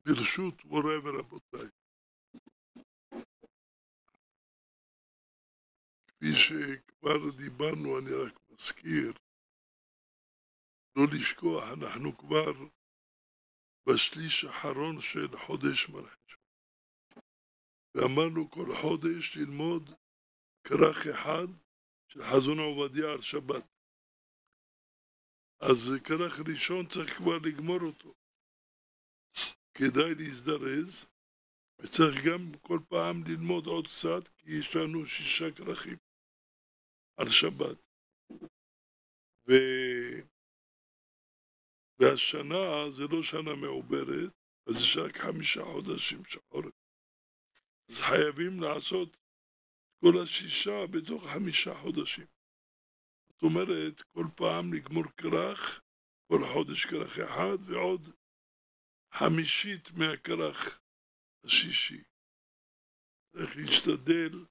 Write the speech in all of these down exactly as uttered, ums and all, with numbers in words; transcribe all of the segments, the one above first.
ברשות מוריי ורבותיי, כפי שכבר דיברנו, אני רק מזכיר, לא לשכוח, אנחנו כבר בשליש האחרון של חודש מרחש. ואמרנו כל חודש ללמוד כרך אחד של חזון עובדיה על שבת. אז כרך ראשון צריך כבר לגמור אותו. כדאי להזדרז, וצריך גם כל פעם ללמוד עוד קצת, כי יש לנו שישה כרכים על שבת. ו... והשנה זה לא שנה מעוברת, אז יש רק חמישה חודשים של חורף. אז חייבים לעשות כל השישה בתוך חמישה חודשים. זאת אומרת, כל פעם לגמור כרך, כל חודש כרך אחד, ועוד חמישית מהכרך השישי. צריך להשתדל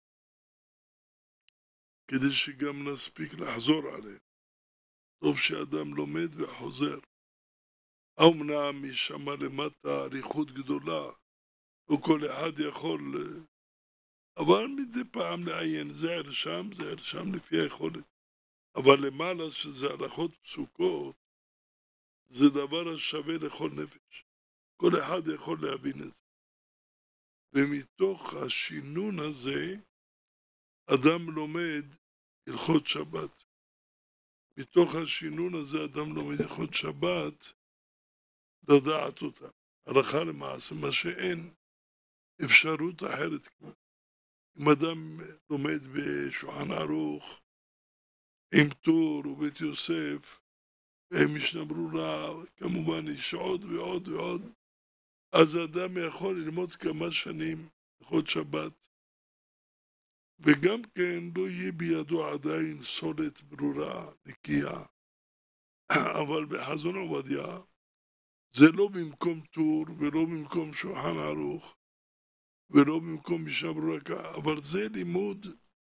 כדי שגם נספיק לחזור עליהם. טוב שאדם לומד וחוזר. אמנם משמה למטה אריכות גדולה, לא כל אחד יכול, אבל מדי פעם לעיין, זה הרשם, זה הרשם לפי היכולת. אבל למעלה שזה הלכות פסוקות, זה דבר השווה לכל נפש. כל אחד יכול להבין את זה. ומתוך השינון הזה, אדם לומד הלכות שבת. מתוך השינון הזה, אדם לומד הלכות שבת, לדעת אותה. הלכה למעשה, מה שאין אפשרות אחרת כמעט. אם אדם לומד בשולחן ערוך, עם טור ובית יוסף, והם משנה ברורה, כמובן יש עוד ועוד ועוד, אז האדם יכול ללמוד כמה שנים, הלכות שבת, וגם כן לא יהיה בידו עדיין סולת ברורה, נקייה. אבל בחזון עובדיה, זה לא במקום טור ולא במקום שולחן ערוך, ולא במקום משנה ברורה, אבל זה לימוד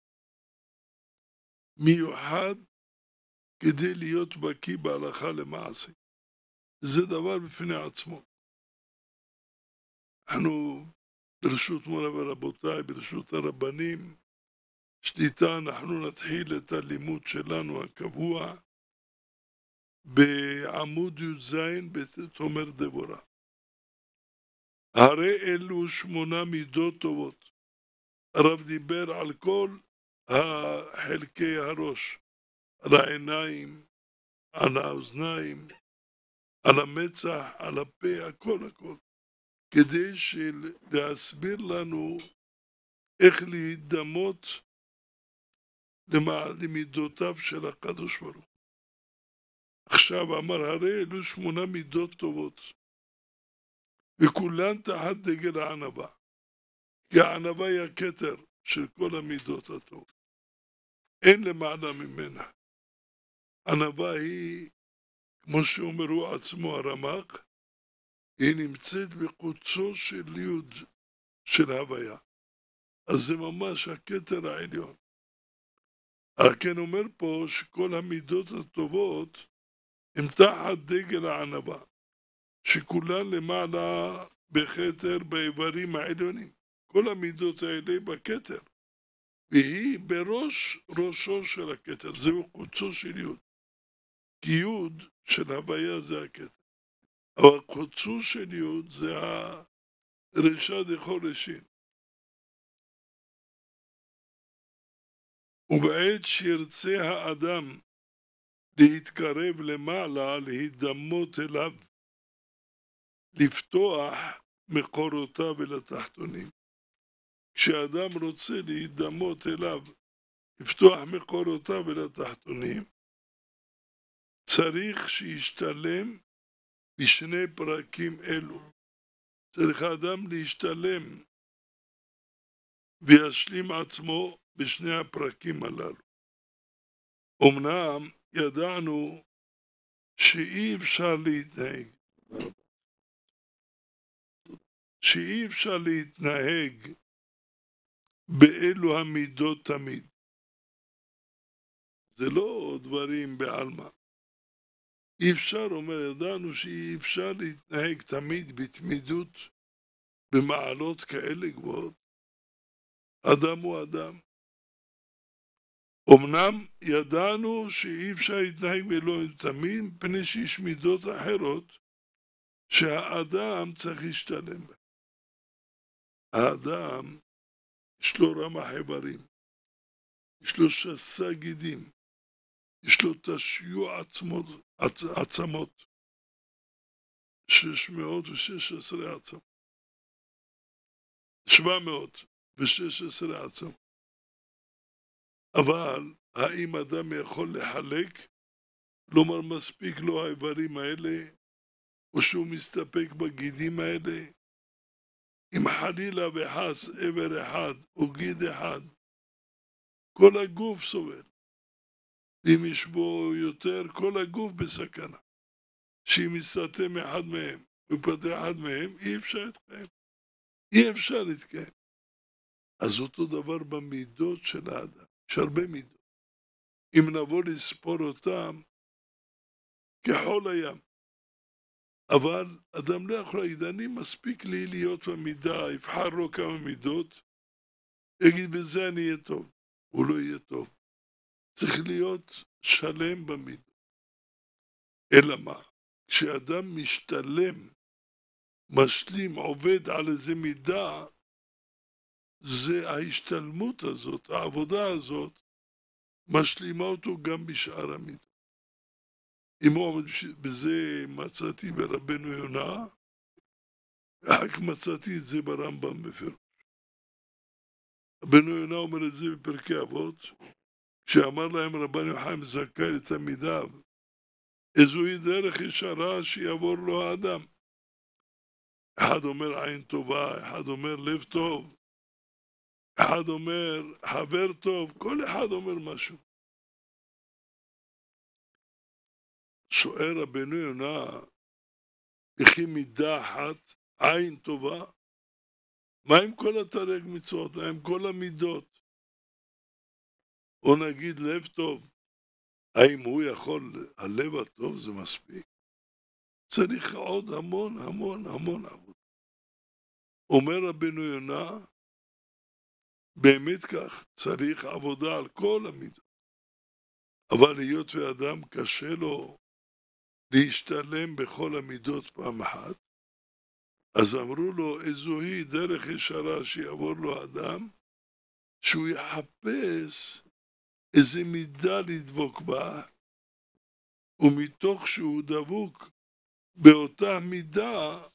מיוחד כדי להיות בקיא בהלכה למעשה. זה דבר בפני עצמו. אנחנו ברשות מוריי ורבותיי, ברשות הרבנים, שליטה, אנחנו נתחיל את הלימוד שלנו הקבוע בעמוד י"ז בתומר דבורה. הרי אלו שמונה מידות טובות. הרב דיבר על כל חלקי הראש, על העיניים, על האוזניים, על המצח, על הפה, הכל הכל, כדי להסביר לנו איך להידמות למידותיו של הקדוש ברוך הוא. עכשיו אמר, הרי אלו שמונה מידות טובות, וכולן תחת דגל הענבה, כי הענבה היא הכתר של כל המידות הטובות. אין למעלה ממנה. ענבה היא, כמו שאומרו עצמו הרמ"ק, היא נמצאת בקוצו של יוד של הוויה. אז זה ממש הכתר העליון. אבל כן אומר פה שכל המידות הטובות הם תחת דגל הענבה, שכולן למעלה בכתר באיברים העליונים. כל המידות האלה בכתר, והיא בראש ראשו של הכתר, זהו קוצו של יוד. כי יוד של הוויה זה הכתר. אבל קוצו של יוד זה הרשע דכל רשין. ובעת שירצה האדם להתקרב למעלה, להידמות אליו, לפתוח מקורותיו אל התחתונים. כשאדם רוצה להידמות אליו, לפתוח מקורותיו אל התחתונים, צריך שישתלם בשני פרקים אלו. צריך האדם להשתלם וישלים עצמו בשני הפרקים הללו. אמנם ידענו שאי אפשר להתנהג, שאי אפשר להתנהג באלו המידות תמיד. זה לא דברים בעלמא. אי אפשר, אומר, ידענו שאי אפשר להתנהג תמיד בתמידות במעלות כאלה גבוהות. אדם הוא אדם. אמנם ידענו שאי אפשר להתנהג באלוהים תמיד, מפני שיש מידות אחרות שהאדם צריך להשתלם בהן. האדם יש לו רמ"ח איברים, יש לו שס"ה גידים, יש לו תשיוע עצמות, עצ, עצמות, שש מאות ושש עשרה עצמות, שבע מאות ושש עשרה עצמות. אבל האם אדם יכול לחלק, כלומר מספיק לו האיברים האלה, או שהוא מסתפק בגידים האלה? אם חלילה וחס איבר אחד או גיד אחד, כל הגוף סובל. אם יש בו יותר, כל הגוף בסכנה. שאם יסתם אחד מהם ופתח אחד מהם, אי אפשר להתקיים. אי אפשר להתקיים. אז אותו דבר במידות של האדם. יש הרבה מידות. אם נבוא לספור אותם כחול הים. אבל אדם לא יכול להגיד, אני מספיק לי להיות במידה, יבחר לו כמה מידות, יגיד בזה אני אהיה טוב. הוא לא יהיה טוב. צריך להיות שלם במידות. אלא מה? כשאדם משתלם, משלים, עובד על איזה מידה, זה ההשתלמות הזאת, העבודה הזאת, משלימה אותו גם בשאר המידות. אם הוא עומד בזה מצאתי ברבנו יונה, רק מצאתי את זה ברמב"ם בפירוש. רבנו יונה אומר את זה בפרקי אבות, כשאמר להם רבנו חיים זכאי לתלמידיו, איזוהי דרך ישרה שיעבור לו האדם. אחד אומר עין טובה, אחד אומר לב טוב, אחד אומר חבר טוב, כל אחד אומר משהו. שואל רבנו יונה, הכי מידה אחת, עין טובה, מה עם כל התרי"ג מצוות, מה עם כל המידות? או נגיד לב טוב, האם הוא יכול, הלב הטוב זה מספיק? צריך עוד המון המון המון עבודה. אומר רבנו יונה, באמת כך, צריך עבודה על כל המידות. אבל להיות ואדם קשה לו להשתלם בכל המידות פעם אחת, אז אמרו לו, איזוהי דרך ישרה שיעבור לו אדם, שהוא יחפש איזה מידה לדבוק בה, ומתוך שהוא דבוק באותה מידה,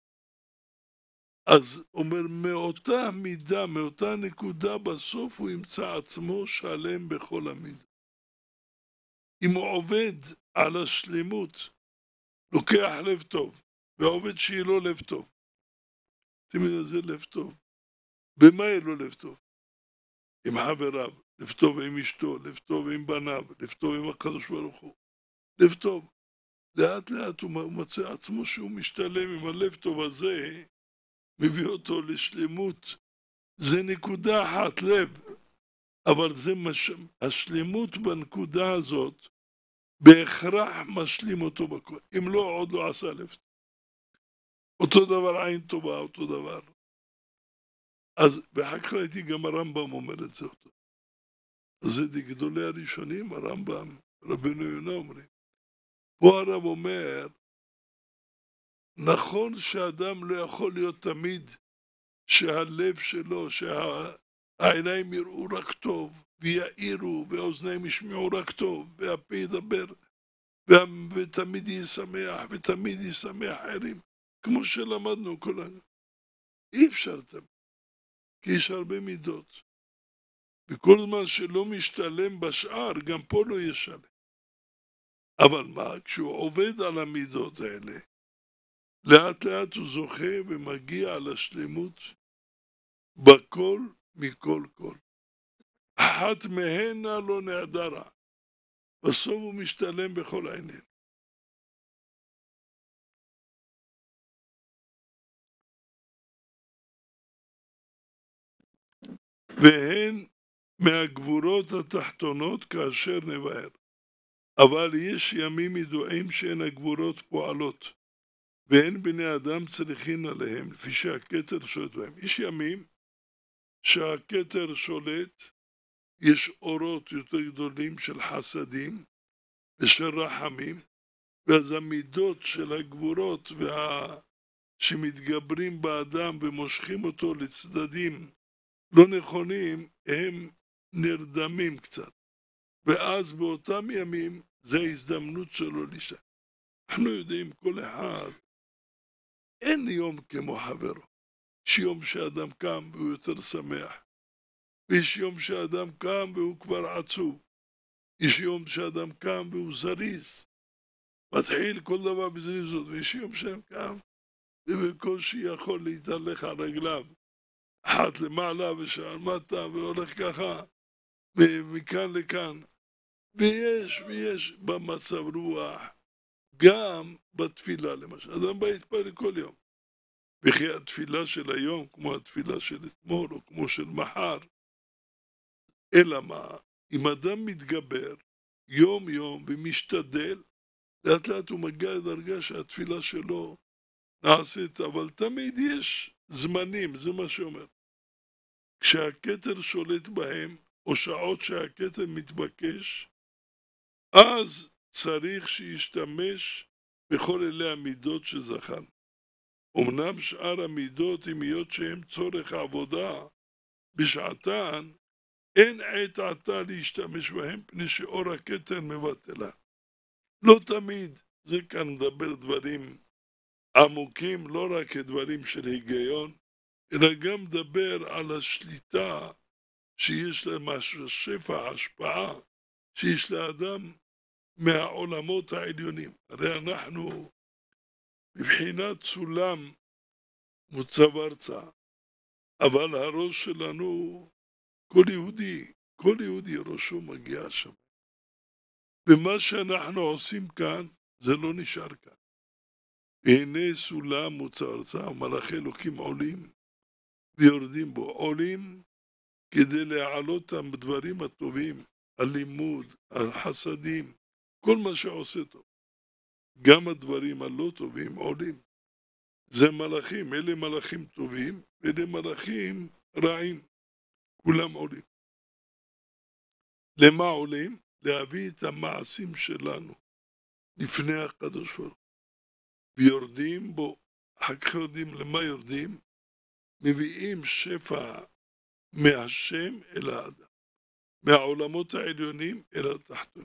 אז אומר, מאותה מידה, מאותה נקודה, בסוף הוא ימצא עצמו שלם בכל המידות. אם הוא עובד על השלמות, לוקח לב טוב, ועובד שיהיה לו לב טוב. אתם יודעים, זה לב טוב. במה יהיה לו לב טוב? עם חבריו, לב טוב עם אשתו, לב טוב עם בניו, לב טוב עם הקדוש ברוך הוא. לב טוב. לאט לאט הוא מצא עצמו שהוא משתלם עם הלב טוב הזה, מביא אותו לשלמות. זה נקודה אחת, לב. אבל זה מש... השלמות בנקודה הזאת, בהכרח משלים אותו בכל. אם לא, עוד לא עשה לב. אותו דבר עין טובה, אותו דבר. אז ואחר כך ראיתי גם הרמב"ם אומר את זה אותו. זה גדולי הראשונים, הרמב"ם, רבנו יונה אומרים. פה הרב אומר, נכון שאדם לא יכול להיות תמיד שהלב שלו, שהעיניים יראו רק טוב, ויעירו, והאוזניים ישמעו רק טוב, והפה ידבר, ותמיד ישמח, ותמיד ישמח אחרים, כמו שלמדנו כולנו. אי אפשר תמיד, כי יש הרבה מידות. וכל זמן שלא משתלם בשאר, גם פה לא ישלם. אבל מה, כשהוא עובד על המידות האלה, לאט לאט הוא זוכה ומגיע לשלמות בכל מכל כל. אחת מהנה לא נעדרה. בסוף הוא משתלם בכל העניין. והן מהגבורות התחתונות כאשר נבהר. אבל יש ימים ידועים שהן הגבורות פועלות. ואין בני אדם צריכים עליהם, לפי שהכתר שולט בהם. יש ימים שהכתר שולט, יש אורות יותר גדולים של חסדים ושל רחמים, ואז המידות של הגבורות וה... שמתגברים באדם ומושכים אותו לצדדים לא נכונים, הם נרדמים קצת. ואז באותם ימים זה ההזדמנות שלו להישאר. אנחנו יודעים, כל אחד, אין יום כמו חברו. יש יום שאדם קם והוא יותר שמח. ויש יום שאדם קם והוא כבר עצוב. יש יום שאדם קם והוא זריז. מתחיל כל דבר בזריזות. ויש יום שאדם קם ובקושי יכול להתהלך על רגליו. אחת למעלה ושעל מטה והולך ככה מכאן לכאן. ויש ויש במצב רוח, גם בתפילה למשל. אדם בא להתפלל כל יום. וכי התפילה של היום, כמו התפילה של אתמול או כמו של מחר, אלא מה? אם אדם מתגבר יום יום ומשתדל, לאט לאט הוא מגיע לדרגה שהתפילה שלו נעשית, אבל תמיד יש זמנים, זה מה שאומר. כשהכתר שולט בהם, או שעות שהכתר מתבקש, אז צריך שישתמש בכל אלה המידות שזכר. אמנם שאר המידות, אם היות שהן צורך העבודה בשעתן, אין עת עתה להשתמש בהם, פני שאור הכתר מבטלה. לא תמיד, זה כאן מדבר דברים עמוקים, לא רק דברים של היגיון, אלא גם מדבר על השליטה שיש לה משהו, שפע, השפעה, שיש לאדם מהעולמות העליונים. הרי אנחנו בבחינת סולם מוצב ארצה, אבל הראש שלנו, כל יהודי, כל יהודי ראשו מגיע שם. ומה שאנחנו עושים כאן, זה לא נשאר כאן. והנה סולם מוצב ארצה, ומלאכי אלוקים עולים ויורדים בו. עולים כדי להעלות אותם בדברים הטובים, הלימוד, החסדים, כל מה שעושה טוב. גם הדברים הלא טובים עולים. זה מלאכים, אלה מלאכים טובים, ואלה מלאכים רעים. כולם עולים. למה עולים? להביא את המעשים שלנו לפני הקדוש ברוך הוא. ויורדים בו, אחר כך יודעים למה יורדים? מביאים שפע מהשם אל האדם, מהעולמות העליונים אל התחתונים.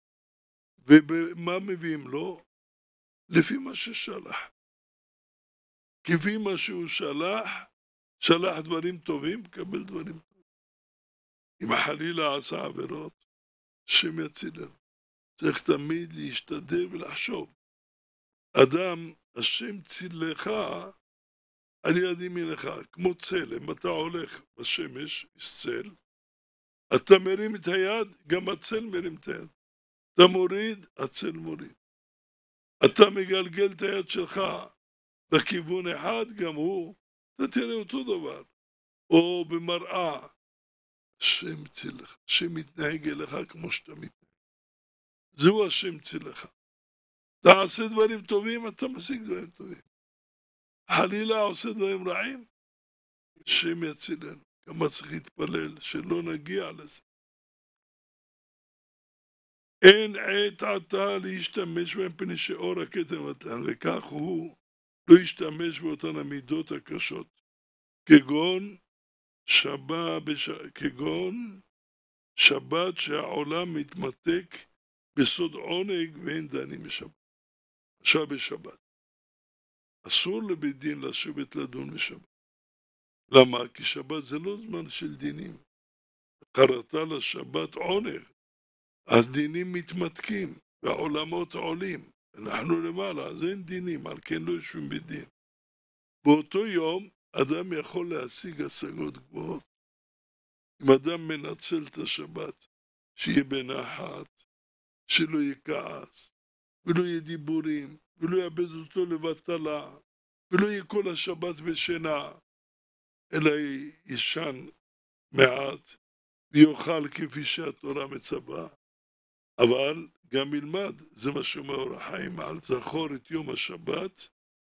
ומה מביאים לו? לפי מה ששלח. כפי מה שהוא שלח, שלח דברים טובים, קבל דברים טובים. אם חלילה עשה עבירות, השם יצילנו. צריך תמיד להשתדל ולחשוב. אדם, השם צילך על יד ימינך, כמו צל. אם אתה הולך בשמש, יש צל, אתה מרים את היד, גם הצל מרים את היד. אתה מוריד, הצל מוריד. אתה מגלגל את היד שלך בכיוון אחד, גם הוא, אתה תראה אותו דבר. או במראה, השם צילך, השם מתנהג אליך כמו שאתה מתנהג. זהו השם צילך. תעשה דברים טובים, אתה משיג דברים טובים. חלילה עושה דברים רעים, השם יצילנו. כמה צריך להתפלל שלא נגיע לזה. אין עת עתה להשתמש בהם פני שאור הכתר מבטלן, וכך הוא לא ישתמש באותן המידות הקשות, כגון שבת, בש... כגון שבת שהעולם מתמתק בסוד עונג ואין דנים בשבת. עכשיו בשבת. אסור לבית דין לשבת לדון בשבת. למה? כי שבת זה לא זמן של דינים. קראת לשבת עונג. אז דינים מתמתקים, והעולמות עולים. אנחנו למעלה, אז אין דינים, על כן לא יש שום בית דין. באותו יום, אדם יכול להשיג השגות גבוהות. אם אדם מנצל את השבת, שיהיה בנחת, שלא יכעס, ולא יהיה דיבורים, ולא יאבד אותו לבטלה, ולא יהיה כל השבת בשינה, אלא ישן מעט, ויאכל כפי שהתורה מצווה. אבל גם ילמד, זה מה שאומר אור החיים, על זכור את יום השבת,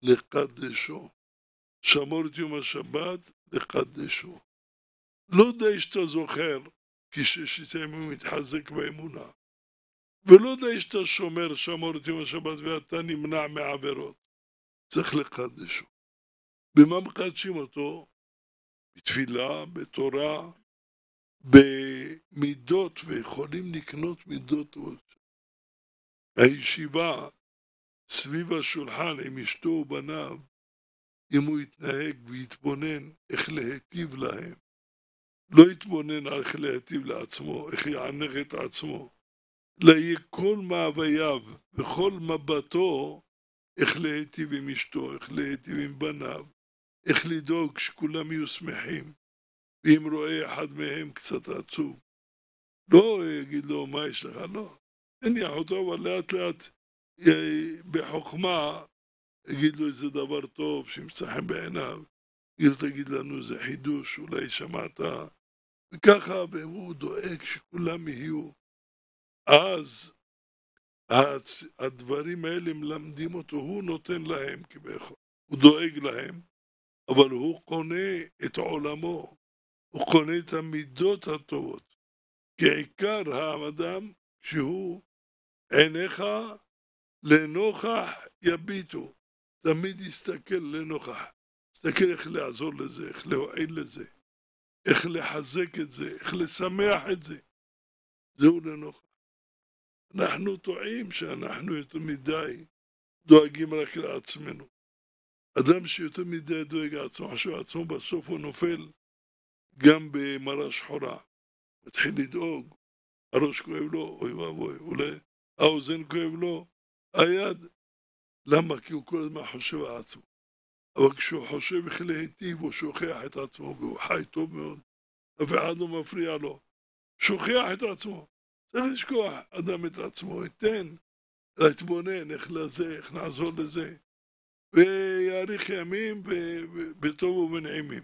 לקדשו. שמור את יום השבת לקדשו. לא די שאתה זוכר כששת הימים מתחזק באמונה, ולא די שאתה שומר שמור את יום השבת ואתה נמנע מעבירות. צריך לקדשו. במה מקדשים אותו? בתפילה, בתורה, במידות, ויכולים לקנות מידות. הישיבה סביב השולחן עם אשתו ובניו, אם הוא יתנהג ויתבונן איך להיטיב להם, לא יתבונן על איך להיטיב לעצמו, איך יענך את עצמו, אלא יהיה כל מאווייו וכל מבטו איך להיטיב עם אשתו, איך להיטיב עם בניו, איך לדאוג שכולם יהיו שמחים, ואם רואה אחד מהם קצת עצוב, לא יגיד לו מה יש לך, לא, הניח אותו, אבל לאט לאט בחוכמה יגיד לו איזה דבר טוב שימצא חן בעיניו, יגיד לו תגיד לנו איזה חידוש, אולי שמעת, וככה, והוא דואג שכולם יהיו. אז הדברים האלה מלמדים אותו, הוא נותן להם כביכול, הוא דואג להם, אבל הוא קונה את עולמו, הוא קונה את המידות הטובות, כי עיקר האדם שהוא עיניך לנוכח יביטו, תמיד יסתכל לנוכח, יסתכל איך לעזור לזה, איך להועיל לזה, איך לחזק את זה, איך לשמח את זה, זהו לנוכח. אנחנו טועים שאנחנו יותר מדי דואגים רק לעצמנו. אדם שיותר מדי דואג לעצמו, חשוב לעצמו, בסוף הוא נופל גם במראה שחורה. מתחיל לדאוג, הראש כואב לו, אוי ואבוי, אולי האוזן כואב לו, היד. למה? כי הוא כל הזמן חושב על עצמו. אבל כשהוא חושב איך להיטיב, הוא שוכח את עצמו, והוא חי טוב מאוד, אף אחד לא מפריע לו. שוכח את עצמו. צריך לשכוח אדם את עצמו, ייתן, להתבונן איך לזה, איך נעזור לזה, ויאריך ימים בטוב ובנעימים.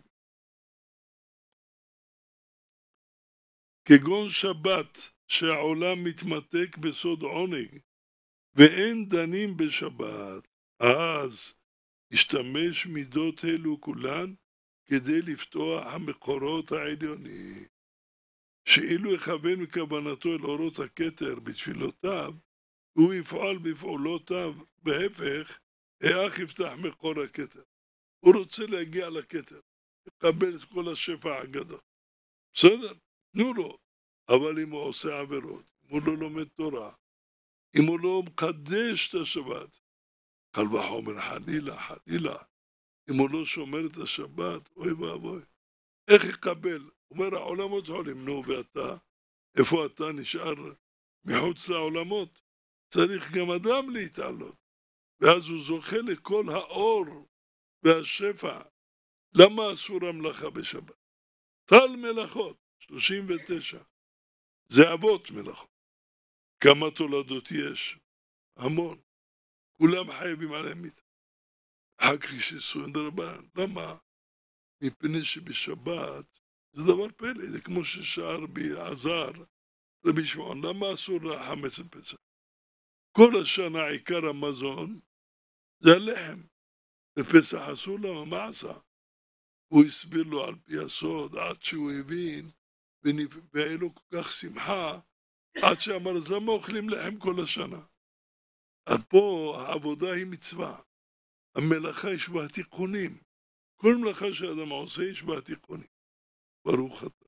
כגון שבת שהעולם מתמתק בסוד עונג, ואין דנים בשבת, אז השתמש מידות אלו כולן כדי לפתוח המקורות העליונים. שאילו יכוון מכוונתו אל אורות הכתר בתפילותיו, הוא יפעל בפעולותיו, בהפך, איך יפתח מקור הכתר. הוא רוצה להגיע לכתר, לקבל את כל השפע הגדול. בסדר? תנו לו. אבל אם הוא עושה עבירות, אם הוא לא לומד תורה, אם הוא לא מקדש את השבת, קל וחומר חלילה, חלילה, אם הוא לא שומר את השבת, אוי ואבוי, איך יקבל? אומר העולמות עולים, נו, ואתה, איפה אתה נשאר מחוץ לעולמות? צריך גם אדם להתעלות, ואז הוא זוכה לכל האור והשפע. למה אסור המלאכה בשבת? טל מלאכות, שלושים ותשע, זה אבות מלאכות. כמה תולדות יש? המון. כולם חייבים עליהם מיתה. חג חיסון דרבנן. למה? מפני שבשבת זה דבר פלא, זה כמו ששאר רבי עזר, רבי שמעון, למה אסור לחמץ בפסח? כל השנה עיקר המזון זה הלחם. בפסח אסור, למה? מה עשה? הוא הסביר לו על פי הסוד, עד שהוא הבין, והיה לו כל כך שמחה, עד שאמר, אז למה אוכלים לחם כל השנה? אז פה העבודה היא מצווה. המלאכה יש בה תיקונים. כל מלאכה שאדם עושה יש בה תיקונים. ברוך אתה.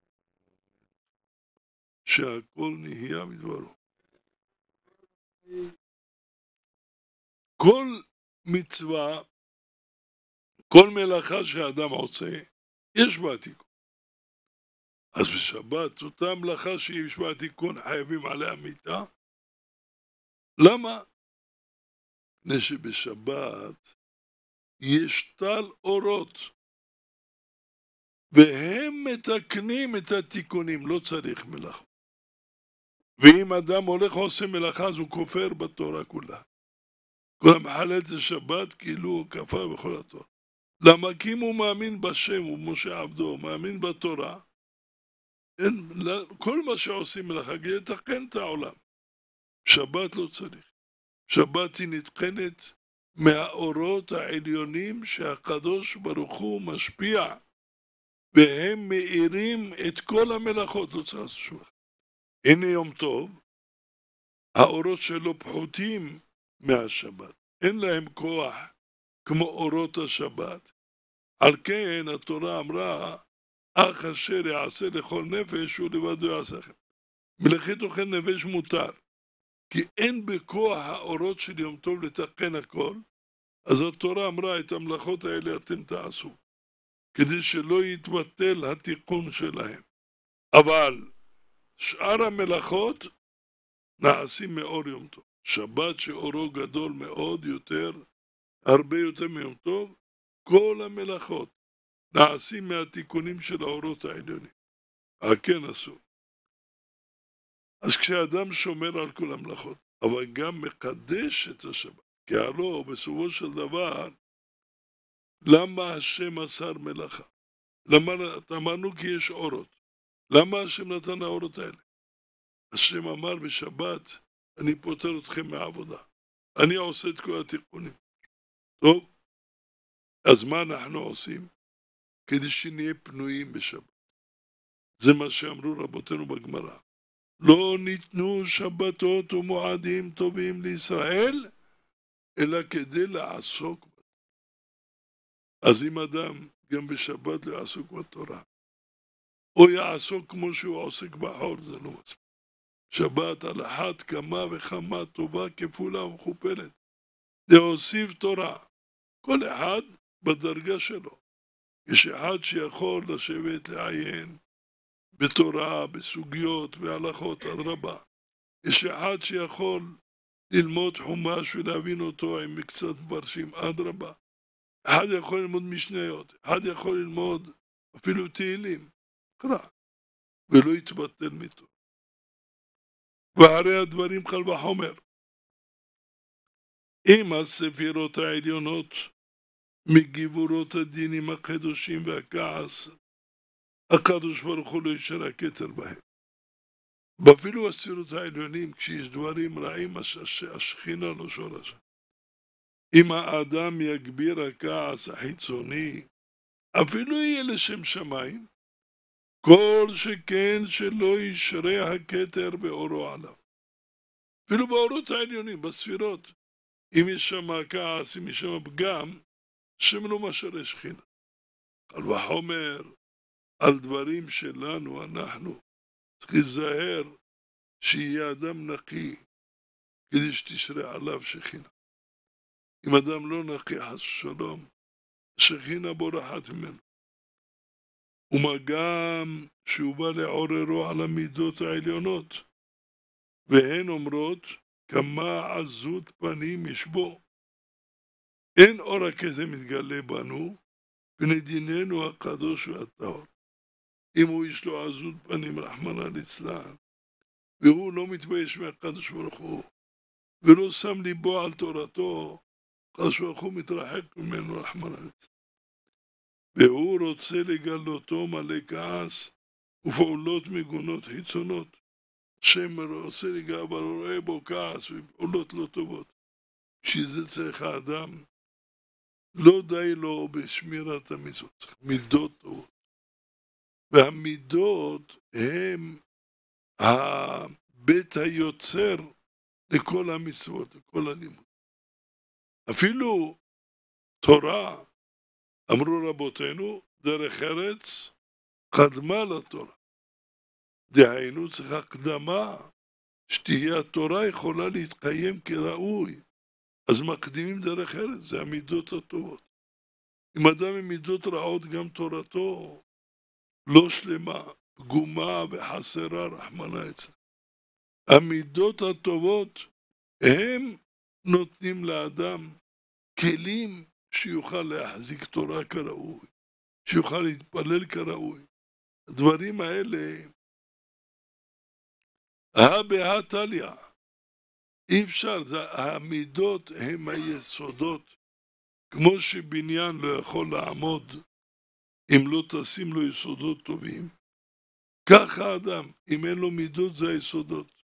שהכל נהיה מדברו. כל מצווה, כל מלאכה שאדם עושה, יש בה תיקון. אז בשבת, אותה מלאכה שיש בה תיקון, חייבים עליה מיתה. למה? מפני שבשבת יש טל אורות, והם מתקנים את התיקונים, לא צריך מלאכה. ואם אדם הולך ועושה מלאכה, אז הוא כופר בתורה כולה. כל המחלל זה שבת, כאילו הוא כפר בכל התורה. למה? כי אם הוא מאמין בשם, הוא משה עבדו, הוא מאמין בתורה, אין, כל מה שעושים מלאכה, יתקן את העולם. שבת לא צריך. שבת היא נתקנת מהאורות העליונים שהקדוש ברוך הוא משפיע, והם מאירים את כל המלאכות. לא צריך לעשות שום. הנה יום טוב, האורות שלו פחותים מהשבת, אין להם כוח כמו אורות השבת. על כן התורה אמרה, אך אשר יעשה לכל נפש הוא לבדו יעשה. מלאכת אוכל נפש מותר, כי אין בכוח האורות של יום טוב לתקן הכל. אז התורה אמרה, את המלאכות האלה אתם תעשו, כדי שלא יתבטל התיקון שלהם. אבל שאר המלאכות נעשים מאור יום טוב. שבת שאורו גדול מאוד יותר, הרבה יותר מיום טוב, כל המלאכות נעשים מהתיקונים של האורות העליונים. כן אסור. אז כשאדם שומר על כל המלאכות, אבל גם מקדש את השבת, כי הלא בסופו של דבר, למה השם מסר מלאכה? למה אמרנו? כי יש אורות. למה השם נתן האורות האלה? השם אמר בשבת, אני פותר אתכם מהעבודה. אני עושה את כל התיקונים. טוב? אז מה אנחנו עושים? כדי שנהיה פנויים בשבת. זה מה שאמרו רבותינו בגמרא. לא ניתנו שבתות ומועדים טובים לישראל, אלא כדי לעסוק בה. אז אם אדם גם בשבת לא יעסוק בתורה, או יעסוק כמו שהוא עוסק בחול, זה לא מספיק. שבת על אחת כמה וכמה טובה כפולה ומכופלת. להוסיף תורה. כל אחד בדרגה שלו. יש אחד שיכול לשבת לעיין בתורה, בסוגיות, בהלכות, אדרבה. יש אחד שיכול ללמוד חומש ולהבין אותו עם קצת מפרשים, אדרבה. אחד יכול ללמוד משניות, אחד יכול ללמוד אפילו תהילים, קרא, ולא יתבטל מתו. והרי הדברים קל וחומר. עם הספירות העליונות מגיבורות הדינים הקדושים והכעס, הקדוש ברוך הוא לא ישר הכתר בהם. ואפילו הספירות העליונים, כשיש דברים רעים, השכינה לא שורשה. אם האדם יגביר הכעס החיצוני, אפילו יהיה לשם שמיים, כל שכן שלא ישרה הכתר באורו עליו. אפילו באורות העליונים, בספירות, אם יש שם כעס, אם יש שם פגם, שם לא משרה שכינה. קל וחומר, על דברים שלנו אנחנו צריך להיזהר שיהיה אדם נקי כדי שתשרה עליו שכינה. אם אדם לא נקי חס ושלום, שכינה בורחת ממנו. ומה גם שהוא בא לעוררו על המידות העליונות, והן אומרות כמה עזות פנים יש בו. אין אור הכתר מתגלה בנו, ונדיננו הקדוש והטהור. אם הוא יש לו עזות פנים רחמנא ליצלן, והוא לא מתבייש מהקדוש ברוך הוא, ולא שם ליבו על תורתו, הקדוש ברוך הוא מתרחק ממנו רחמנא ליצלן. והוא רוצה לגלותו מלא כעס ופעולות מגונות חיצונות. השם רוצה לגלות, אבל הוא רואה בו כעס ופעולות לא טובות. שזה צריך האדם, לא די לו בשמירת המצוות, צריך מידות טובות. והמידות הם הבית היוצר לכל המצוות, לכל הלימוד. אפילו תורה, אמרו רבותינו, דרך ארץ קדמה לתורה. דהיינו צריך הקדמה, שתהיה התורה יכולה להתקיים כראוי. אז מקדימים דרך ארץ, זה המידות הטובות. אם אדם עם מידות רעות, גם תורתו לא שלמה, פגומה וחסרה רחמנא ליצלן. המידות הטובות הם נותנים לאדם כלים שיוכל להחזיק תורה כראוי, שיוכל להתפלל כראוי. הדברים האלה, הא תליא, אי אפשר, המידות הם היסודות, כמו שבניין לא יכול לעמוד אם לא תשים לו יסודות טובים, ככה האדם, אם אין לו מידות זה היסודות.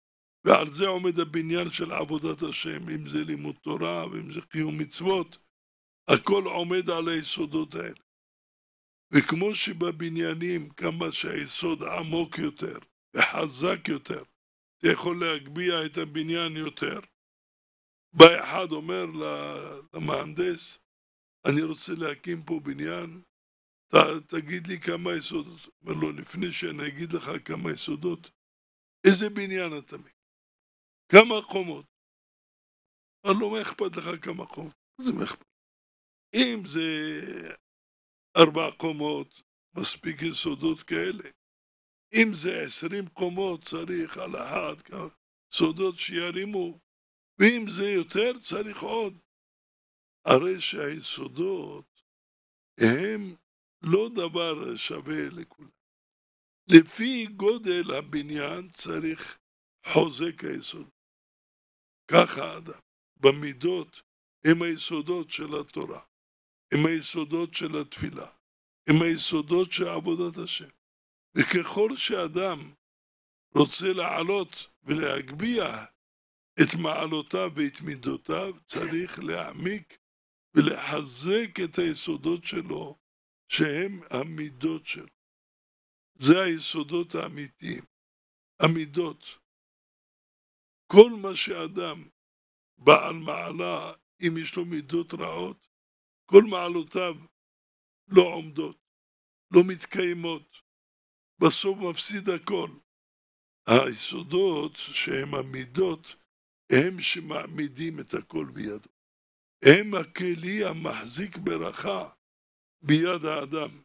ועל זה עומד הבניין של עבודת השם, אם זה לימוד תורה ואם זה קיום מצוות, הכל עומד על היסודות האלה. וכמו שבבניינים כמה שהיסוד עמוק יותר וחזק יותר, אתה יכול להגביה את הבניין יותר. בא אחד אומר למהנדס, אני רוצה להקים פה בניין, ת, תגיד לי כמה יסודות. אומר לו, לפני שאני אגיד לך כמה יסודות, איזה בניין אתה מקים? כמה קומות? אומר לו, מה אכפת לך כמה קומות? זה מה אכפת? אם זה ארבע קומות, מספיק יסודות כאלה. אם זה עשרים קומות, צריך על אחד כמה יסודות שירימו. ואם זה יותר, צריך עוד. הרי שהיסודות הם לא דבר שווה לכולם. לפי גודל הבניין צריך חוזק היסוד. ככה האדם. במידות הם היסודות של התורה, הם היסודות של התפילה, הם היסודות של עבודת השם. וככל שאדם רוצה לעלות ולהגביה את מעלותיו ואת מידותיו, צריך להעמיק ולחזק את היסודות שלו, שהם המידות שלו. זה היסודות האמיתיים, המידות. כל מה שאדם בעל מעלה, אם יש לו מידות רעות, כל מעלותיו לא עומדות, לא מתקיימות, בסוף מפסיד הכל. היסודות שהם המידות, הם שמעמידים את הכל בידו. הם הכלי המחזיק ברכה ביד האדם.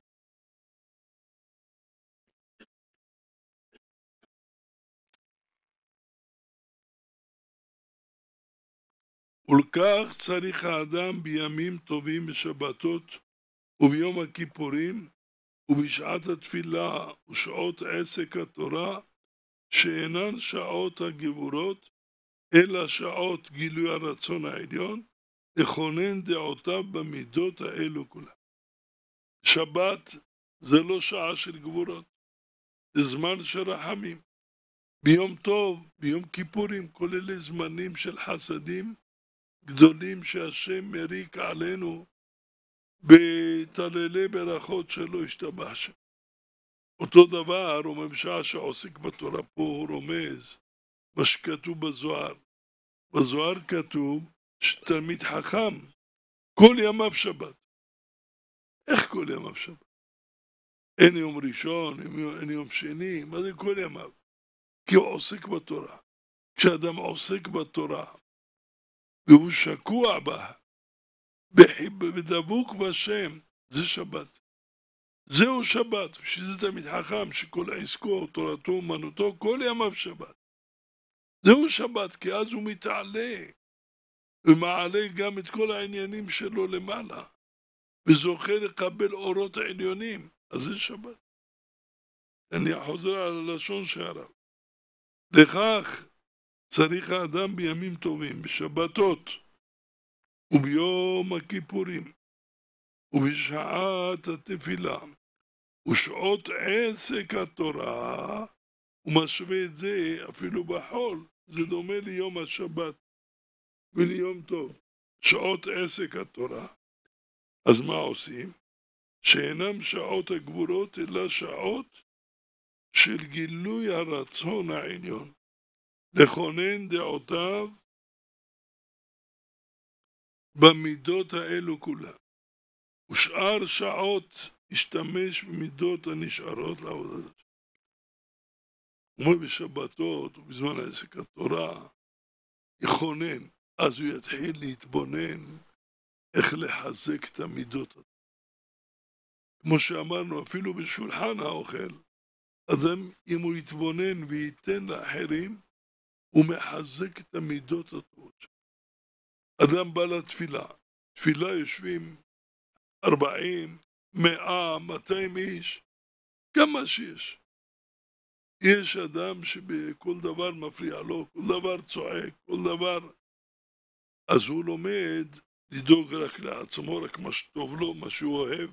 ולכך צריך האדם בימים טובים בשבתות וביום הכיפורים ובשעת התפילה ושעות עסק התורה, שאינן שעות הגבורות, אלא שעות גילוי הרצון העליון, לכונן דעותיו במידות האלו כולם. שבת זה לא שעה של גבורות, זה זמן של רחמים. ביום טוב, ביום כיפורים, כל אלה זמנים של חסדים גדולים שהשם מריק עלינו בתרלי ברכות שלו השתבח שם. אותו דבר, הוא ממשעה שעוסק בתורה פה, הוא רומז מה שכתוב בזוהר. בזוהר כתוב שתלמיד חכם כל ימיו שבת. איך כל ימיו שבת? אין יום ראשון, אין יום שני, מה זה כל ימיו? כי הוא עוסק בתורה. כשאדם עוסק בתורה והוא שקוע בה, בדבוק בשם, זה שבת. זהו שבת, שזה תלמיד חכם שכל עסקו, תורתו, אומנותו, כל ימיו שבת. זהו שבת, כי אז הוא מתעלה, ומעלה גם את כל העניינים שלו למעלה, וזוכה לקבל אורות העליונים, אז זה שבת. אני חוזר על הלשון שערב. לכך צריך האדם בימים טובים, בשבתות, וביום הכיפורים, ובשעת התפילה, ושעות עסק התורה, הוא משווה את זה אפילו בחול, זה דומה ליום השבת וליום טוב, שעות עסק התורה. אז מה עושים? שאינם שעות הגבורות, אלא שעות של גילוי הרצון העליון, לכונן דעותיו במידות האלו כולם. ושאר שעות השתמש במידות הנשארות לעבודת. כמו בשבתות ובזמן עסק התורה, יכונן, אז הוא יתחיל להתבונן איך לחזק את המידות. כמו שאמרנו, אפילו בשולחן האוכל, אדם אם הוא יתבונן וייתן לאחרים, הוא מחזק את המידות הטובות שלו. אדם בא לתפילה, תפילה יושבים ארבעים, מאה, מאתיים איש, כמה שיש. יש אדם שבכל דבר מפריע לו, כל דבר צועק, כל דבר. אז הוא לומד לדאוג רק לעצמו, רק מה שטוב לו, מה שהוא אוהב.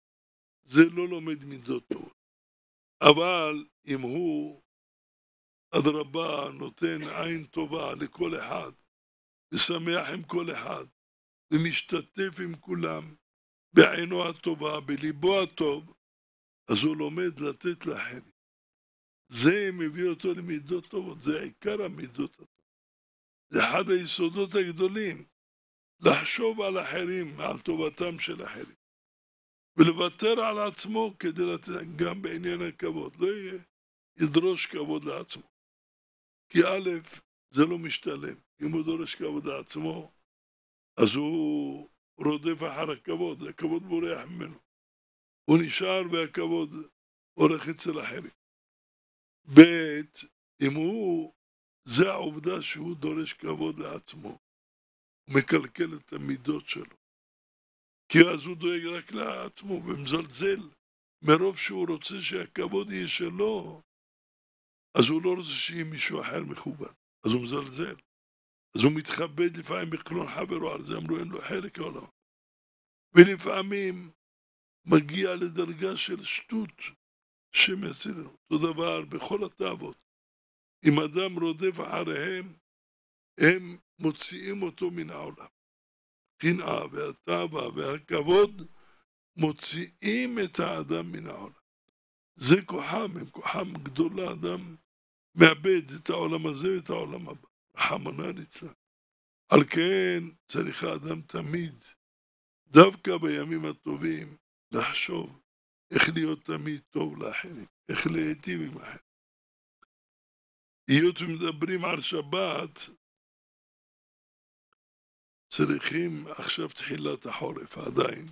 זה לא לומד מידות טובות. אבל אם הוא אדרבה נותן עין טובה לכל אחד, ושמח עם כל אחד, ומשתתף עם כולם, בעינו הטובה, בליבו הטוב, אז הוא לומד לתת לאחרים. זה מביא אותו למידות טובות, זה עיקר המידות הטובות. זה אחד היסודות הגדולים, לחשוב על אחרים, על טובתם של אחרים, ולוותר על עצמו כדי לתת גם בעניין הכבוד, לא יהיה, ידרוש כבוד לעצמו. כי א', זה לא משתלם, אם הוא דורש כבוד לעצמו, אז הוא רודף אחר הכבוד, הכבוד בורח ממנו. הוא נשאר והכבוד הולך אצל אחרים. ב', אם הוא, זה העובדה שהוא דורש כבוד לעצמו, הוא מקלקל את המידות שלו. כי אז הוא דואג רק לעצמו ומזלזל, מרוב שהוא רוצה שהכבוד יהיה שלו, אז הוא לא רוצה שיהיה מישהו אחר מכובד, אז הוא מזלזל. אז הוא מתכבד לפעמים בקלון חברו, על זה אמרו אין לו חלק העולם. ולפעמים מגיע לדרגה של שטות שמסיר. אותו דבר בכל התאוות. אם אדם רודף אחריהם, הם מוציאים אותו מן העולם. קנאה והתאווה והכבוד מוציאים את האדם מן העולם. זה כוחם, הם כוחם גדולה, אדם מאבד את העולם הזה ואת העולם הבא. רחמנא ליצלן. על כן צריך האדם תמיד, דווקא בימים הטובים, לחשוב איך להיות תמיד טוב לאחרים, איך להיטיב עם אחרים. היות ומדברים על שבת, צריכים עכשיו תחילת החורף עדיין.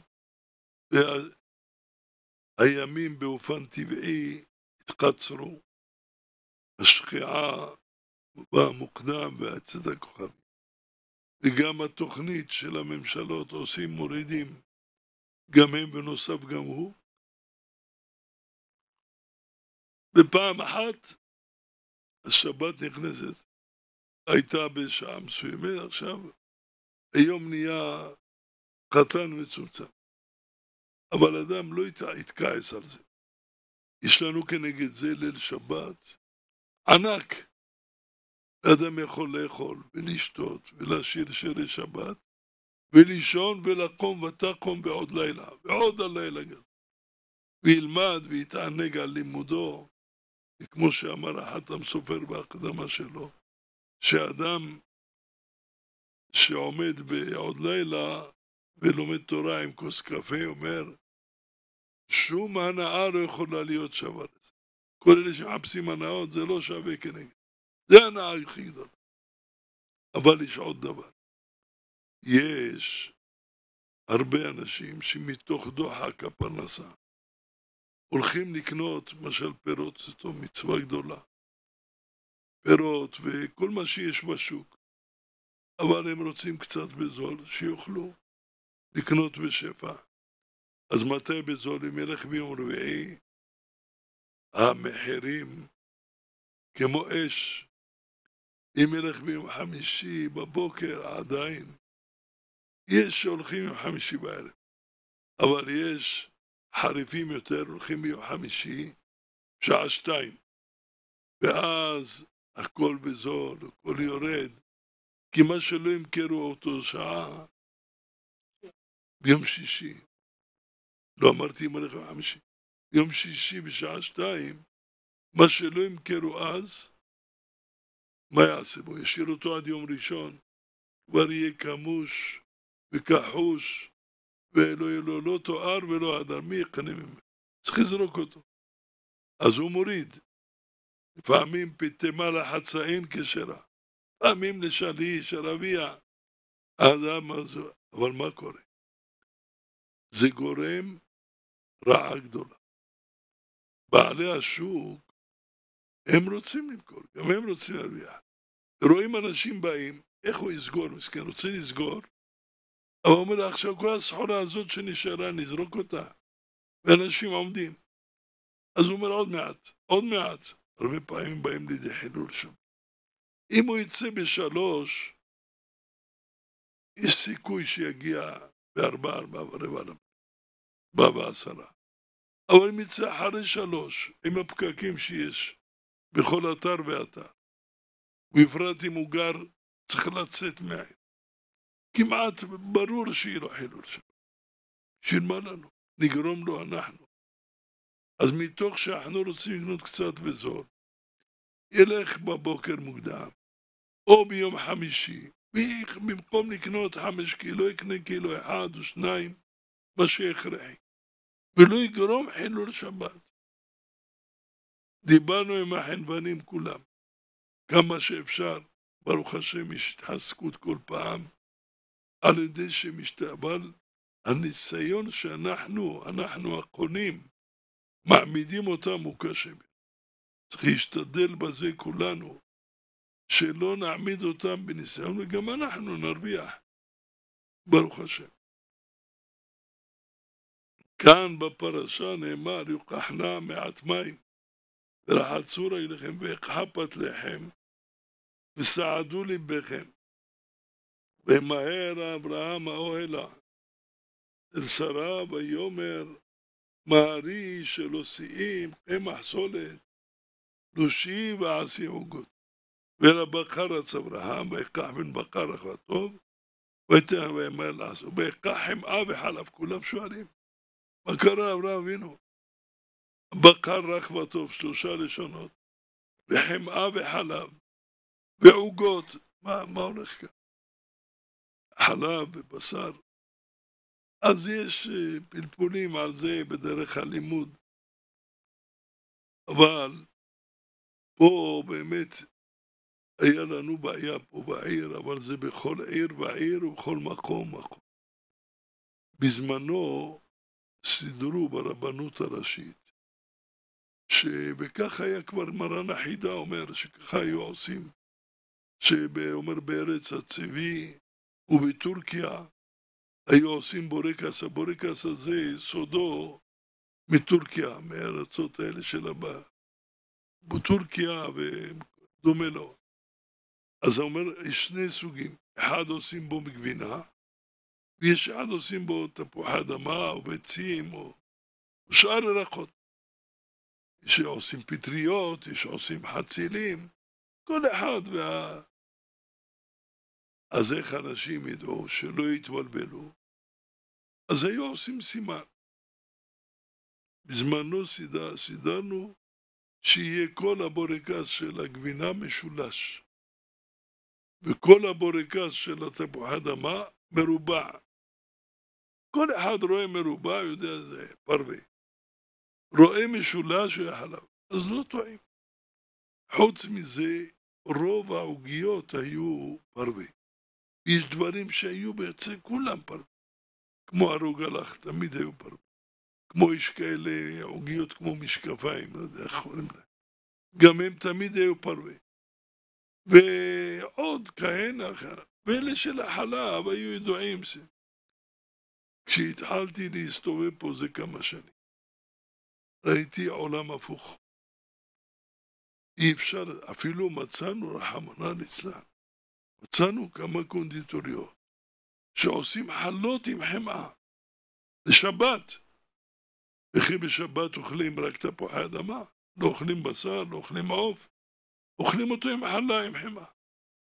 הימים באופן טבעי התקצרו, השקיעה באה מוקדם והצאת הכוכבים. וגם התוכנית של הממשלות עושים מורידים, גם הם בנוסף גם הוא. בפעם אחת השבת נכנסת, הייתה בשעה מסוימת, עכשיו היום נהיה קטן ומצומצם. אבל אדם לא יתכעס על זה. יש לנו כנגד זה ליל שבת ענק. אדם יכול לאכול ולשתות ולשיר שירי שבת ולישון ולקום ותקום בעוד לילה, ועוד הלילה גם. וילמד ויתענג על לימודו, וכמו שאמר החתם סופר בהקדמה שלו, שאדם שעומד בעוד לילה ולומד תורה עם כוס קפה אומר, שום הנאה לא יכולה להיות שווה לזה. כל אלה שמחפשים הנאות זה לא שווה כנגד. זה הנאה הכי גדולה. אבל יש עוד דבר. יש הרבה אנשים שמתוך דוחק הפרנסה הולכים לקנות משל פירות, זאת מצווה גדולה. פירות וכל מה שיש בשוק. אבל הם רוצים קצת בזול שיוכלו לקנות בשפע. אז מתי בזול? אם ילך ביום רביעי, המחירים כמו אש. אם ילך ביום חמישי בבוקר עדיין, יש שהולכים ביום חמישי בערב. אבל יש חריפים יותר, הולכים ביום חמישי, שעה שתיים. ואז הכל בזול, הכל יורד. כי מה שלא ימכרו אותו שעה, ביום שישי. לא אמרתי אם הולך ביום חמישי. יום שישי בשעה שתיים, מה שלא ימכרו אז, מה יעשה בו? ישאיר אותו עד יום ראשון, כבר יהיה כמוש וכחוש, ולא יהיה לו לא תואר ולא הדר, מי יקנה ממנו? צריך לזרוק אותו. אז הוא מוריד. לפעמים פתמה לחצאין כשרה, פעמים לשליש, ערבייה, האדם הזה, אבל מה קורה? זה גורם רעה גדולה. בעלי השוק, הם רוצים למכור, גם הם רוצים להרוויח. רואים אנשים באים, איך הוא יסגור? מסכן, רוצה לסגור? אבל הוא אומר לה, עכשיו כל הסחורה הזאת שנשארה, נזרוק אותה. ואנשים עומדים. אז הוא אומר, עוד מעט, עוד מעט. הרבה פעמים באים לידי חילול שם. אם הוא יצא בשלוש, יש סיכוי שיגיע בארבע, ארבע ורבע, ארבע ועשרה. אבל אם יצא אחרי שלוש, עם הפקקים שיש, בכל אתר ואתר. ובפרט אם הוא גר, צריך לצאת מהעיר. כמעט ברור שיהיה לו חילול שבת. שילמה לנו, נגרום לו אנחנו. אז מתוך שאנחנו רוצים לקנות קצת בזול, ילך בבוקר מוקדם, או ביום חמישי, במקום לקנות חמש קילו, יקנה קילו אחד או שניים, מה שהכרחי, ולא יגרום חילול שבת. דיברנו עם החנוונים כולם, כמה שאפשר, ברוך השם, יש התחזקות כל פעם, על ידי שמשתבל, הניסיון שאנחנו, אנחנו הקונים, מעמידים אותם הוא קשה. צריך להשתדל בזה כולנו, שלא נעמיד אותם בניסיון, וגם אנחנו נרוויח, ברוך השם. כאן בפרשה נאמר, יוקחנה מעט מים, ורחצו רגליכם ויקחה פת לחם, וסעדו ליבכם. ומהר אברהם האוהלה, אל שרה ויאמר, מהרי שלא שיאים קמח סולת, לושי ועשי עוגות. ולבקר רץ אברהם, ויקח בן בקר אחווה טוב, ותן ויאמר לעשות, ויקח חמאה וחלב. כולם שואלים, מה קרה אברהם אבינו? בקר רחווה טוב, שלושה לשונות, וחמאה וחלב, ועוגות. מה, מה הולך כאן? חלב ובשר. אז יש פלפולים על זה בדרך הלימוד. אבל פה באמת היה לנו בעיה פה בעיר, אבל זה בכל עיר ועיר ובכל מקום מקום. בזמנו סידרו ברבנות הראשית, שבכך היה כבר מרן החידה אומר שככה היו עושים, שאומר בארץ הצבי ובטורקיה, היו עושים בורקס. הבורקס הזה סודו מטורקיה, מארצות האלה של הבא, בטורקיה ודומה לו. אז הוא אומר, יש שני סוגים, אחד עושים בו מגבינה, ויש אחד עושים בו תפוחי אדמה או ביצים או שאר ירקות. יש שעושים פטריות, יש שעושים חצילים, כל אחד וה... אז איך אנשים ידעו שלא יתבלבלו? אז היו עושים סימן. בזמנו סידר, סידרנו שיהיה כל הבורקס של הגבינה משולש, וכל הבורקס של התפוחי אדמה מרובע. כל אחד רואה מרובע, יודע זה פרווה. רואה משולש וחלב, אז לא טועים. חוץ מזה, רוב העוגיות היו פרווה. יש דברים שהיו בעצם כולם פרווה. כמו הרוגלח, תמיד היו פרווה. כמו יש כאלה עוגיות כמו משקפיים, לא יודע איך קוראים להם. גם הם תמיד היו פרווה. ועוד כהנה אחרת. ואלה של החלב היו ידועים. כשהתחלתי להסתובב פה זה כמה שנים, ראיתי עולם הפוך. אי אפשר, אפילו מצאנו רחמנא ליצלן, מצאנו כמה קונדיטוריות שעושים חלות עם חמאה לשבת. וכי בשבת אוכלים רק תפוחי אדמה, לא אוכלים בשר, לא אוכלים עוף, אוכלים אותו עם חלה עם חמאה.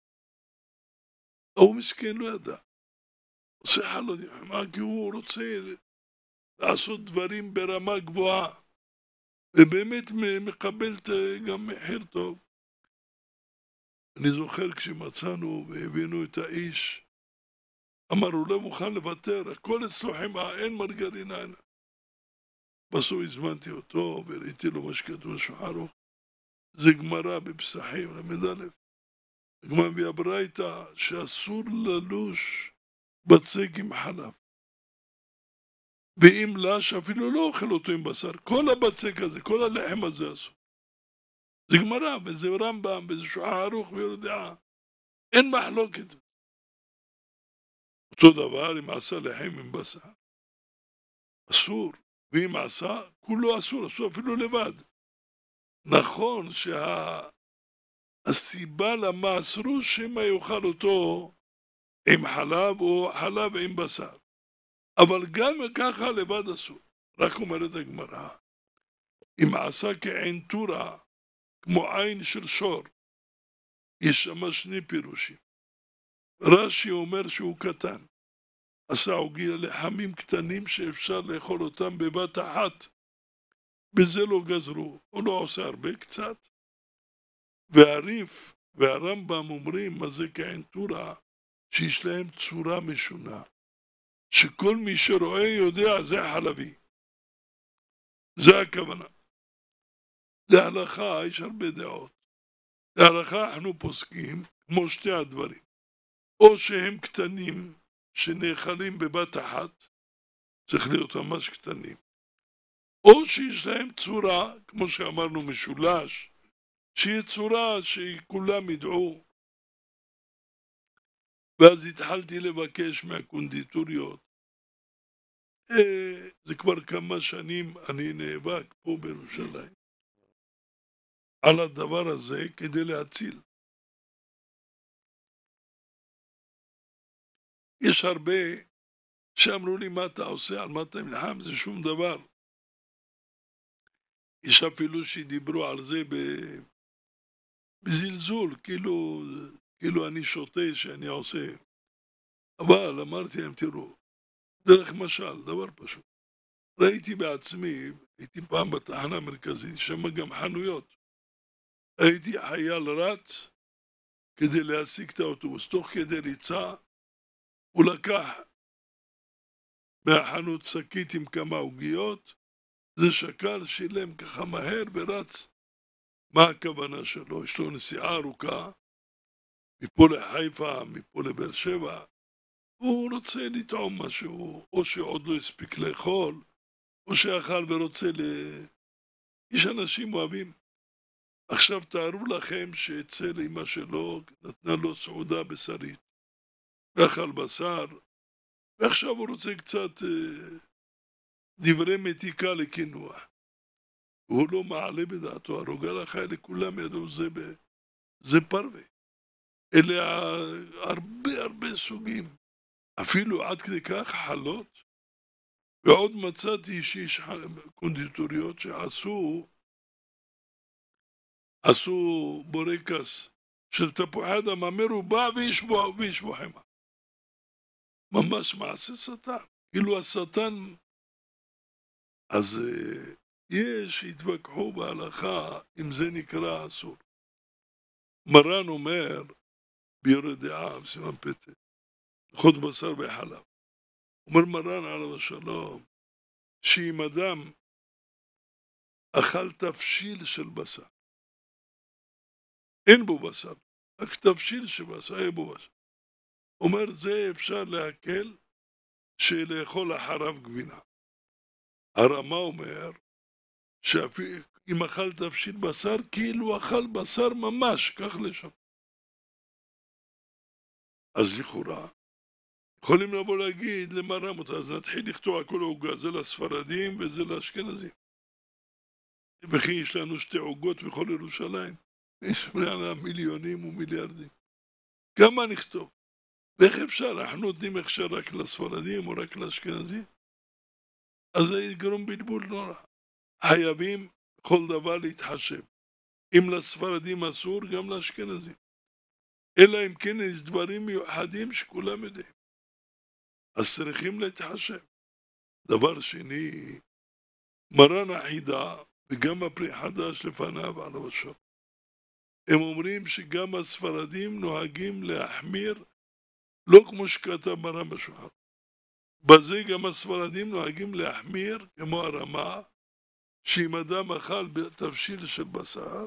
הוא מסכן לא ידע, עושה חלות עם חמאה כי הוא רוצה לעשות דברים ברמה גבוהה, ובאמת מקבל גם מחיר טוב. אני זוכר כשמצאנו והבינו את האיש, אמר הוא לא מוכן לוותר, הכל אצלו חמאה, אין מרגרינה. בסוף הזמנתי אותו וראיתי לו מה שכתוב בשולחן ערוך. זה גמרא בפסחים, למד א', הגמרא מביאה ברייתא שאסור ללוש בצק עם חלב. ואם לש אפילו לא אוכל אותו עם בשר, כל הבצק הזה, כל הלחם הזה אסור. זה גמרא, וזה רמב"ם, וזה שולחן ערוך ויודעה. אין מחלוקת. אותו דבר אם עשה לחם עם בשר. אסור. ואם עשה, כולו אסור, אסור אפילו לבד. נכון שהסיבה למה אסרו שמה יאכל אותו עם חלב או חלב עם בשר. אבל גם ככה לבד אסור. רק אומרת הגמרא, אם עשה כעין תורה, כמו עין של שור. יש שם שני פירושים. רש"י אומר שהוא קטן. עשה עוגיה לחמים קטנים שאפשר לאכול אותם בבת אחת. בזה לא גזרו, הוא לא עושה הרבה קצת. והריף והרמב"ם אומרים מה זה כעין תורה, שיש להם צורה משונה. שכל מי שרואה יודע זה חלבי. זה הכוונה. להלכה יש הרבה דעות. להלכה אנחנו פוסקים כמו שתי הדברים. או שהם קטנים שנאכלים בבת אחת, צריך להיות ממש קטנים. או שיש להם צורה, כמו שאמרנו משולש, שהיא צורה שכולם ידעו. ואז התחלתי לבקש מהקונדיטוריות. אה, זה כבר כמה שנים אני נאבק פה בירושלים על הדבר הזה כדי להציל. יש הרבה שאמרו לי מה אתה עושה, על מה אתה מלחם, זה שום דבר. יש אפילו שדיברו על זה בזלזול, כאילו, כאילו אני שותה שאני עושה. אבל אמרתי להם, תראו, דרך משל, דבר פשוט. ראיתי בעצמי, הייתי פעם בתחנה המרכזית, שם גם חנויות. הייתי חייל רץ כדי להשיג את האוטובוס. תוך כדי ריצה, הוא לקח מהחנות שקית עם כמה עוגיות, זה שקל, שילם ככה מהר ורץ. מה הכוונה שלו? יש לו נסיעה ארוכה, מפה לחיפה, מפה לבאר שבע. הוא רוצה לטעום משהו, או שעוד לא הספיק לאכול, או שאכל ורוצה ל... יש אנשים אוהבים. עכשיו תארו לכם שאצל אמא שלו נתנה לו סעודה בשרית, ואכל בשר, ועכשיו הוא רוצה קצת אה, דברי מתיקה לקינוח. הוא לא מעלה בדעתו, הרוגל החי לכולם ידעו זה, ב... זה פרווה. אלה הרבה הרבה סוגים, אפילו עד כדי כך חלות. ועוד מצאתי שיש קונדיטוריות שעשו עשו בורקס של תפוחי אדמה מרובע ויש בו, ויש בו חמאה. ממש מעשה שטן, כאילו השטן. אז יש התווכחו בהלכה אם זה נקרא אסור. מרן אומר ביורה דעה בסימן פתק, חוד בשר וחלב. אומר מרן עליו השלום, שאם אדם אכל תפשיל של בשר, אין בו בשר, רק תפשיל של בשר, אין בו בשר. אומר זה אפשר להקל שלאכול אחריו גבינה. הרמה אומר שאם אכל תפשיל בשר, כאילו אכל בשר ממש, כך לשם. אז לכאורה, יכולים לבוא להגיד למרם אותה, אז נתחיל לקטוע כל העוגה, זה לספרדים וזה לאשכנזים. וכי יש לנו שתי עוגות בכל ירושלים, יש לנו מיליונים ומיליארדים. כמה נכתוב? ואיך אפשר? אנחנו נותנים הכשר רק לספרדים או רק לאשכנזים? אז זה יגרום בלבול נורא. חייבים כל דבר להתחשב. אם לספרדים אסור, גם לאשכנזים. אלא אם כן יש דברים מיוחדים שכולם יודעים. אז צריכים להתחשב. דבר שני, מרן החידה וגם הפרי חדש לפניו עליו השלום. הם אומרים שגם הספרדים נוהגים להחמיר, לא כמו שכתב מרן בשולחן. בזה גם הספרדים נוהגים להחמיר כמו הרמה, שאם אדם אכל בתבשיל של בשר,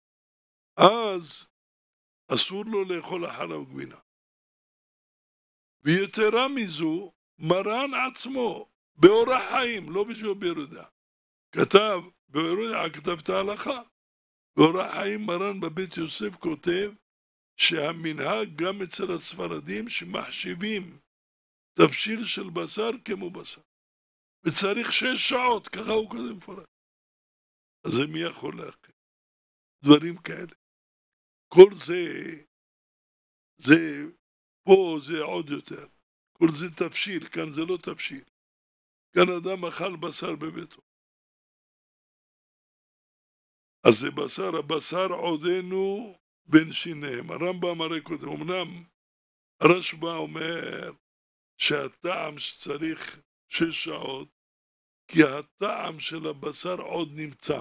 אז אסור לו לאכול אחריו גבינה. ויתרה מזו, מרן עצמו, באורח חיים, לא בשביל בירודה, כתב, בירודה כתב את ההלכה, באורח חיים מרן בבית יוסף כותב, שהמנהג גם אצל הספרדים שמחשיבים תבשיל של בשר כמו בשר. וצריך שש שעות, ככה הוא כזה מפורט. אז מי יכול להכיר? דברים כאלה. כל זה, זה, פה זה עוד יותר. כל זה תבשיל, כאן זה לא תבשיל. כאן אדם אכל בשר בביתו. אז זה בשר, הבשר עודנו בין שיניהם. הרמב"ם הרי כותב, אמנם הרשב"א אומר שהטעם שצריך שש שעות, כי הטעם של הבשר עוד נמצא.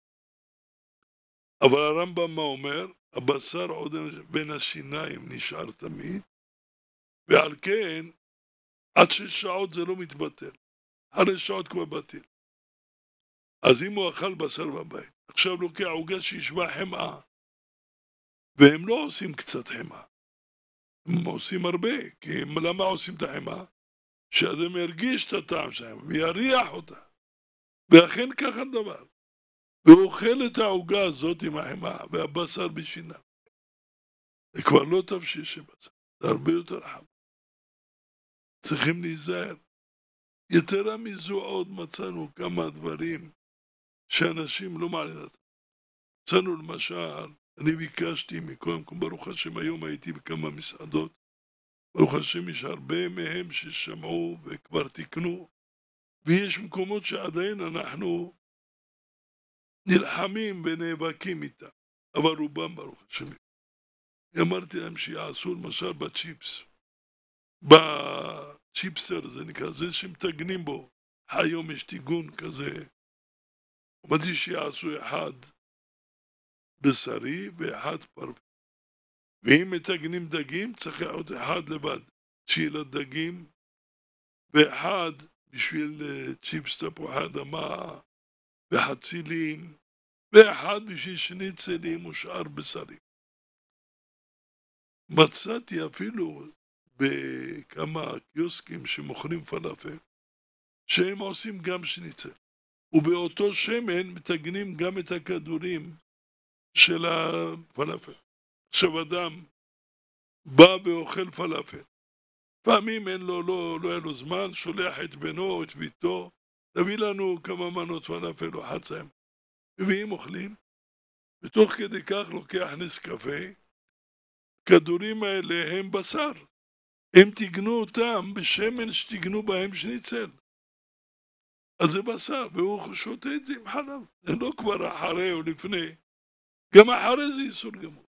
אבל הרמב"ם מה אומר? הבשר עוד בין השיניים נשאר תמיד, ועל כן עד שש שעות זה לא מתבטל. אחרי שעות כבר בטל. אז אם הוא אכל בשר בבית, עכשיו לוקח עוגה שישבה חמאה, והם לא עושים קצת חמאה, הם עושים הרבה, כי הם, למה עושים את החמאה? שאדם ירגיש את הטעם שלהם ויריח אותה, ואכן ככה דבר. והוא אוכל את העוגה הזאת עם החמאה והבשר בשיניו. זה כבר לא תבשיל שבשר, זה הרבה יותר חם. צריכים להיזהר. יתרה מזו עוד מצאנו כמה דברים שאנשים לא מעלים אותם. מצאנו למשל, אני ביקשתי מכל מקום, ברוך השם, היום הייתי בכמה מסעדות, ברוך השם יש הרבה מהם ששמעו וכבר תקנו, ויש מקומות שעדיין אנחנו נלחמים ונאבקים איתם, אבל רובם ברוך השם. אמרתי להם שיעשו למשל בצ'יפס, בצ'יפסר זה נקרא, זה שמתגנים בו, היום יש תיגון כזה, אמרתי שיעשו אחד בשרי ואחד פרווה. ואם מתגנים דגים, צריך עוד אחד לבד, שילה דגים, ואחד בשביל צ'יפס תפוחי אדמה וחצילים, ואחד בשביל שניצלים ושאר בשרים. מצאתי אפילו בכמה קיוסקים שמוכרים פלאפל, שהם עושים גם שניצל. ובאותו שמן מתגנים גם את הכדורים של הפלאפל. עכשיו אדם בא ואוכל פלאפל. פעמים אין לו, לא, לא היה לו זמן, שולח את בנו, את ביתו, תביא לנו כמה מנות פלאפל או חצאים. מביאים אוכלים, ותוך כדי כך לוקח נס קפה, כדורים האלה הם בשר. הם תגנו אותם בשמן שתגנו בהם שניצל. אז זה בשר, והוא שותה את זה עם חלב. זה לא כבר אחרי או לפני. גם אחרי זה איסור גמור.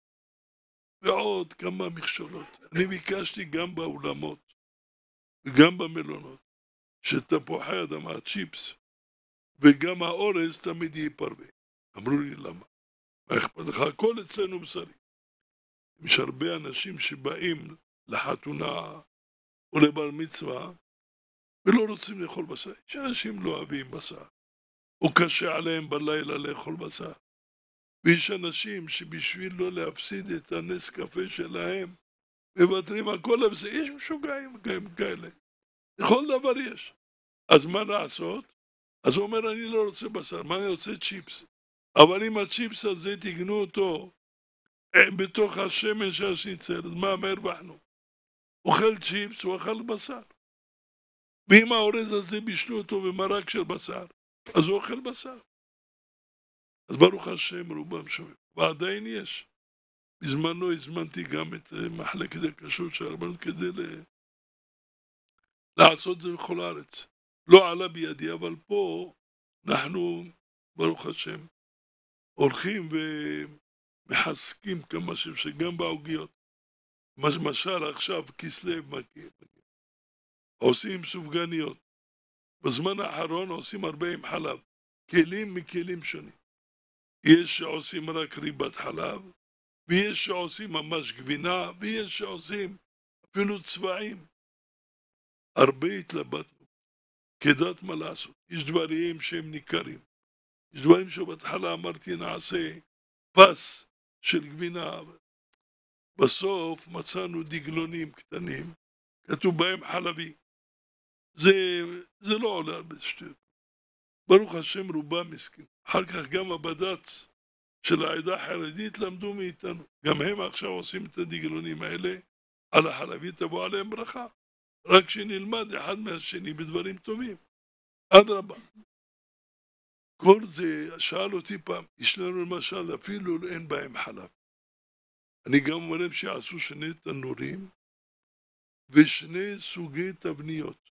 ועוד כמה מכשולות. אני ביקשתי גם באולמות, וגם במלונות, שתפוחי אדמה, צ'יפס, וגם האורז תמיד יהיה פרווה. אמרו לי למה? מה אכפת לך? הכל אצלנו בשרי. יש הרבה אנשים שבאים לחתונה או לבר מצווה, ולא רוצים לאכול בשר. שאנשים לא אוהבים בשר, או קשה עליהם בלילה לאכול בשר. ויש אנשים שבשביל לא להפסיד את הנס קפה שלהם, מוותרים על כל הבשר. יש משוגעים כאלה. לכל דבר יש. אז מה לעשות? אז הוא אומר, אני לא רוצה בשר, מה אני רוצה? צ'יפס. אבל אם הצ'יפס הזה תגנו אותו בתוך השמן של השניצל, אז מה, מה הרווחנו? אוכל צ'יפס, הוא אכל בשר. ואם האורז הזה בישלו אותו במרק של בשר, אז הוא אוכל בשר. אז ברוך השם רובם שומעים. ועדיין יש. בזמנו הזמנתי גם את מחלקת הכשרות של הרבנות כדי ל... לעשות זה בכל הארץ. לא עלה בידי, אבל פה אנחנו, ברוך השם, הולכים ומחזקים כמה שגם בעוגיות. למשל עכשיו כסלו מגיע. עושים סופגניות. בזמן האחרון עושים הרבה עם חלב. כלים מכלים שונים. יש שעושים רק ריבת חלב, ויש שעושים ממש גבינה, ויש שעושים אפילו צבעים. הרבה התלבטנו, כדעת מה לעשות. יש דברים שהם ניכרים. יש דברים שבהתחלה אמרתי נעשה פס של גבינה. בסוף מצאנו דגלונים קטנים, כתוב בהם חלבי. זה, זה לא עולה הרבה שטויות. ברוך השם רובם מסכים. אחר כך גם הבד"ץ של העדה החרדית למדו מאיתנו. גם הם עכשיו עושים את הדגלונים האלה על החלבי, תבוא עליהם ברכה. רק שנלמד אחד מהשני בדברים טובים. אדרבה. כל זה, שאל אותי פעם, יש לנו למשל אפילו אין בהם חלב. אני גם אומר להם שעשו שני תנורים ושני סוגי תבניות.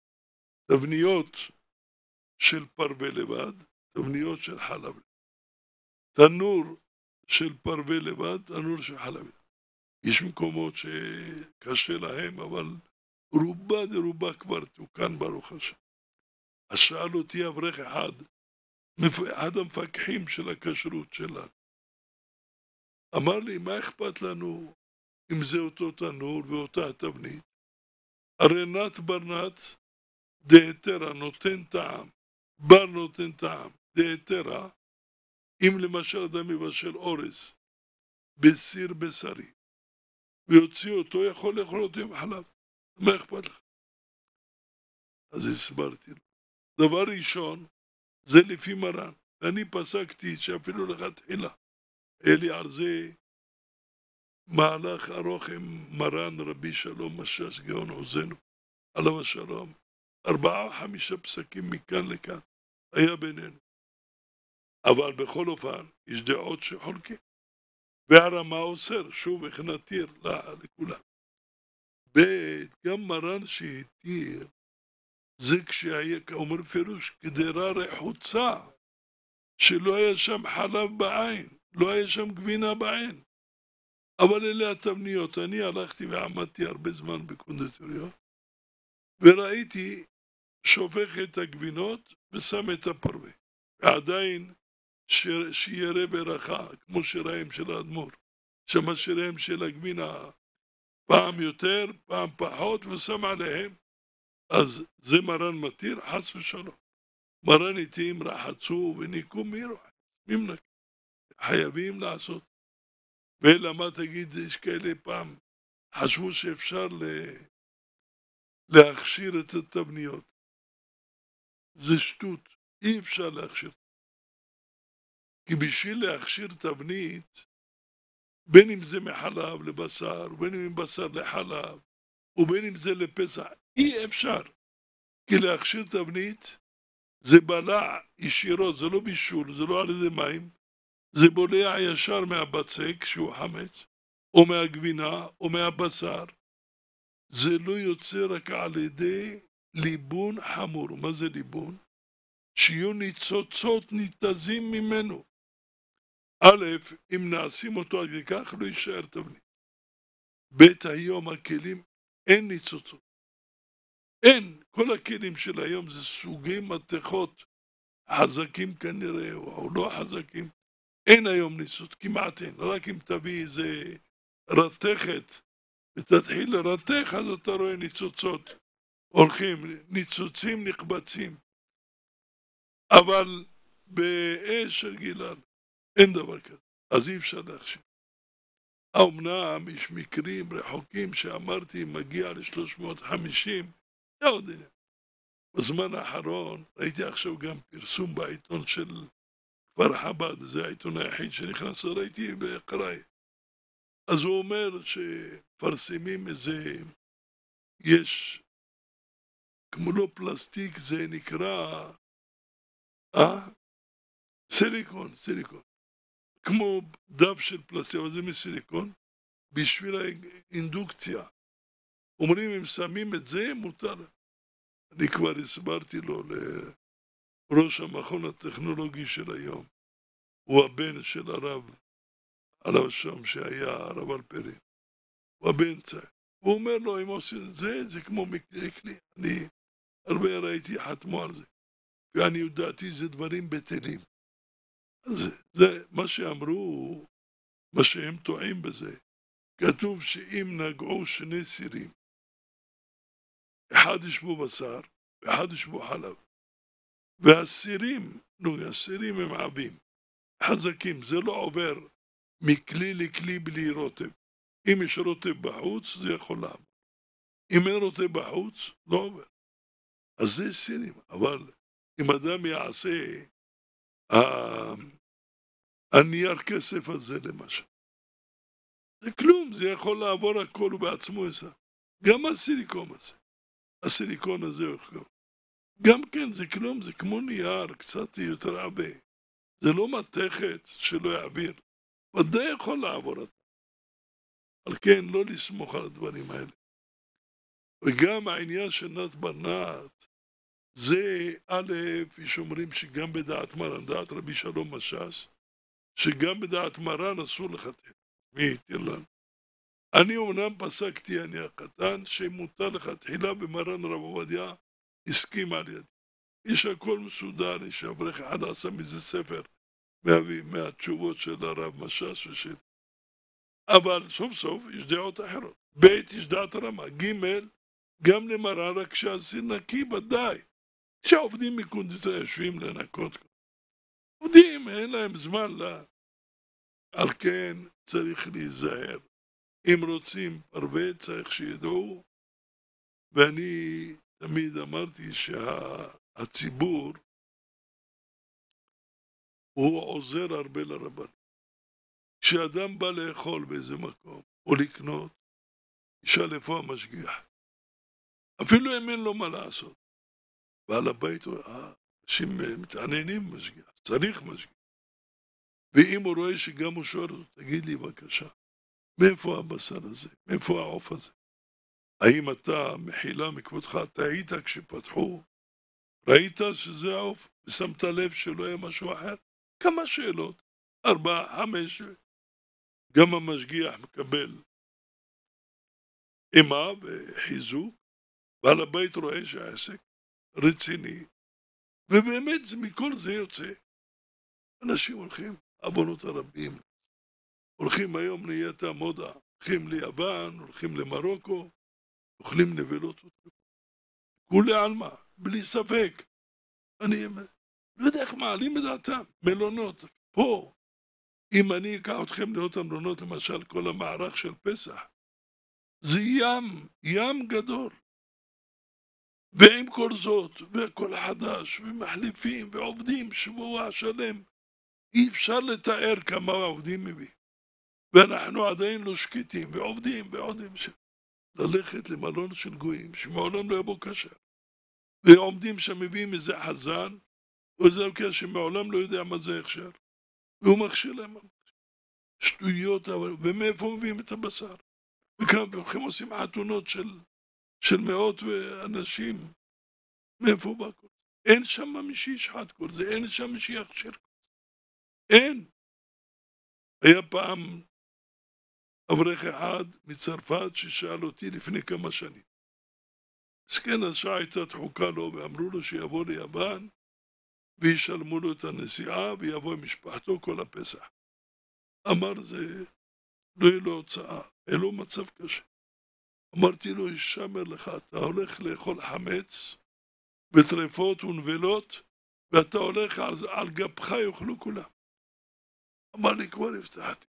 תבניות של פרווה לבד, תבניות של חלב. תנור של פרווה לבד, תנור של חלבי. יש מקומות שקשה להם, אבל רובה דרובה כבר תוקן ברוך השם. אז שאל אותי אברך אחד, אחד המפקחים של הכשרות שלנו. אמר לי, מה אכפת לנו אם זה אותו תנור ואותה תבנית? הרי נת ברנת דהתרה נותן טעם, בר נותן טעם, דהתרה, אם למשל אדם יבשל אורז בסיר בשרי, ויוציא אותו, יכול לאכול אותו עם חלב. מה אכפת לך? אז הסברתי לו. דבר ראשון, זה לפי מרן. ואני פסקתי שאפילו לכתחילה, אלי על זה מהלך ארוך עם מרן רבי שלום משאש גאון עוזנו, עליו השלום, ארבעה או חמישה פסקים מכאן לכאן, היה בינינו. אבל בכל אופן, יש דעות שחולקים. והרמה אוסר, שוב, איך נתיר לכולם. בית, גם מרן שהתיר, זה כשהיה, אומר פירוש, גדרה רחוצה, שלא היה שם חלב בעין, לא היה שם גבינה בעין. אבל אלה התבניות, אני הלכתי ועמדתי הרבה זמן בקונדיטוריות, וראיתי שופך את הגבינות ושם את הפרווה. ועדיין שירה ברכה, כמו שיריים של האדמו"ר. שם שיריים של הגבינה, פעם יותר, פעם פחות, ושם עליהם. אז זה מרן מתיר, חס ושלום. מרן איתים רחצו וניקו מירו. ממנק. חייבים לעשות. ולמה תגיד, יש כאלה פעם, חשבו שאפשר להכשיר את התבניות. זה שטות, אי אפשר להכשיר. כי בשביל להכשיר תבנית, בין אם זה מחלב לבשר, ובין אם מבשר לחלב, ובין אם זה לפסח, אי אפשר. כי להכשיר תבנית, זה בלע ישירות, זה לא בישול, זה לא על ידי מים, זה בולע ישר מהבצק, שהוא חמץ, או מהגבינה, או מהבשר. זה לא יוצא רק על ידי ליבון חמור. מה זה ליבון? שיהיו ניצוצות ניתזים ממנו. א', אם נעשים אותו עד כך, לא יישאר תבנית. בית היום הכלים, אין ניצוצות. אין. כל הכלים של היום זה סוגי מתכות, חזקים כנראה, או לא חזקים. אין היום ניצוץ, כמעט אין. רק אם תביא איזה רתכת, ותתחיל לרתך, אז אתה רואה ניצוצות. הולכים, ניצוצים נחבצים. אבל באש רגילה, אין דבר כזה. אז אי אפשר להכשיר. אמנם יש מקרים רחוקים שאמרתי, מגיע ל-שלוש מאות וחמישים, זה עוד עניין. בזמן האחרון, ראיתי עכשיו גם פרסום בעיתון של כפר חב"ד, זה העיתון היחיד שנכנס, ראיתי בקראי. אז הוא אומר שפרסמים איזה, יש, כמו לא פלסטיק, זה נקרא, אה? סיליקון, סיליקון. כמו דף של פלסטיק, אבל זה מסיליקון, בשביל האינדוקציה. אומרים, אם שמים את זה, מותר. אני כבר הסברתי לו לראש המכון הטכנולוגי של היום. הוא הבן של הרב, עליו שם שהיה הרב אלפרין. הוא הבן צעיר. הוא אומר לו, אם עושים את זה, זה כמו מקלי. אני הרבה ראיתי חתמו על זה. ואני יודעתי, זה דברים בטלים. אז זה מה שאמרו, מה שהם טועים בזה. כתוב שאם נגעו שני סירים, אחד ישבו בשר, ואחד ישבו חלב. והסירים, נו, הסירים הם עבים, חזקים, זה לא עובר מכלי לכלי בלי רוטב. אם יש רוטב בחוץ, זה יכול לעבור. אם אין רוטב בחוץ, לא עובר. אז זה סירים, אבל אם אדם יעשה הנייר כסף הזה למשל, זה כלום, זה יכול לעבור הכל בעצמו עשה. גם הסיליקון הזה, הסיליקון הזה הוא כלום. גם כן זה כלום, זה כמו נייר, קצת יותר עבה. זה לא מתכת שלא יעביר. ודאי יכול לעבור אותה. על כן, לא לסמוך על הדברים האלה. וגם העניין של נת ברנת, זה א', יש אומרים שגם בדעת מרן, דעת רבי שלום משאש, שגם בדעת מרן אסור לחתן. מי יתיר לנו? אני אומנם פסקתי, אני הקטן, שמותר לך תחילה, ומרן רב עובדיה הסכים על ידי. יש הכל מסודר, יש אברך אחד עשה מזה ספר, מה, מהתשובות של הרב משש ושל... אבל סוף סוף יש דעות אחרות. בית יש דעת רמה. ג' גם למרן רק שהסיר נקי ודאי. כשעובדים מקונדיטור יושבים לנקות. עובדים, אין להם זמן לה. על כן צריך להיזהר. אם רוצים הרבה צריך שידעו, ואני תמיד אמרתי שהציבור הוא עוזר הרבה לרבן. כשאדם בא לאכול באיזה מקום או לקנות, ישאל איפה המשגיח. אפילו אם אין לו מה לעשות. בעל הבית הוא, אה, אנשים מתעניינים משגיח, צריך משגיח. ואם הוא רואה שגם הוא שואל אותו, תגיד לי בבקשה, מאיפה הבשר הזה? מאיפה העוף הזה? האם אתה מחילה מכבודך, אתה היית כשפתחו? ראית שזה העוף? ושמת לב שלא היה משהו אחר? כמה שאלות? ארבע, חמש. גם המשגיח מקבל אימה וחיזוק, בעל הבית רואה שהעסק רציני, ובאמת מכל זה יוצא. אנשים הולכים, עוונות הרבים. הולכים היום נהיית המודה, הולכים ליוון, הולכים למרוקו, אוכלים נבלות. כולי עלמא, בלי ספק. אני לא יודע איך מעלים את דעתם. מלונות, פה. אם אני אקח אתכם לראות המלונות, למשל כל המערך של פסח, זה ים, ים גדול. ועם כל זאת, וכל חדש, ומחליפים, ועובדים שבוע שלם, אי אפשר לתאר כמה עובדים מביא. ואנחנו עדיין לא שקטים, ועובדים, ועובדים. ללכת למלון של גויים, שמעולם לא יבוא כשר. ועומדים שם מביאים איזה חזן, או איזה הרכב שמעולם לא יודע מה זה הכשר. והוא מכשיר להם שטויות, ומאיפה מביאים את הבשר? וכמה עושים חתונות של, של מאות ואנשים, מאיפה בא כל זה? אין שם מי שישחט כל זה, אין שם מי שיכשיר כל זה. אין. היה פעם אברך אחד מצרפת ששאל אותי לפני כמה שנים. אז כן, השעה הייתה דחוקה לו, ואמרו לו שיבוא ליוון, וישלמו לו את הנסיעה, ויבוא עם משפחתו כל הפסח. אמר זה, לא יהיה לו הוצאה, אין לו מצב קשה. אמרתי לו, ישמר לך, אתה הולך לאכול חמץ, וטרפות ונבלות, ואתה הולך על, על גבך יאכלו כולם. אמר לי, כבר הבטחתי.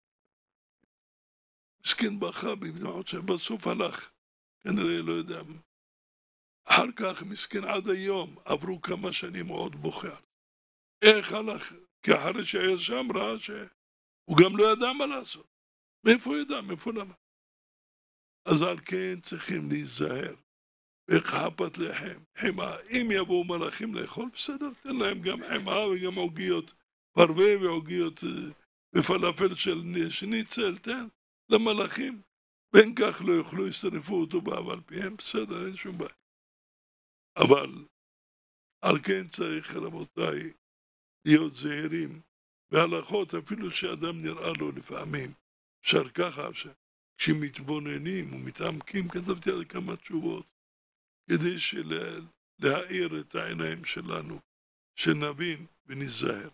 מסכן בכה בדמעות שבסוף הלך, כנראה לא יודע. אחר כך מסכן עד היום, עברו כמה שנים עוד בוכה. איך הלך? כי אחרי שהיה שם ראה שהוא גם לא ידע מה לעשות. מאיפה ידע? מאיפה למה? אז על כן צריכים להיזהר. וכחפת לחם, חמה. אם יבואו מלאכים לאכול, בסדר, תן להם גם חמה וגם עוגיות פרווה ועוגיות ופלאפל של שניצל, תן למלאכים. בין כך לא יוכלו, ישרפו אותו בעבל פיהם, בסדר, אין שום בעיה. אבל על כן צריך, רבותיי, להיות זהירים בהלכות, אפילו שאדם נראה לו לפעמים. אפשר ככה, כשמתבוננים ומתעמקים, כתבתי על כמה תשובות, כדי להאיר את העיניים שלנו, שנבין ונזהר.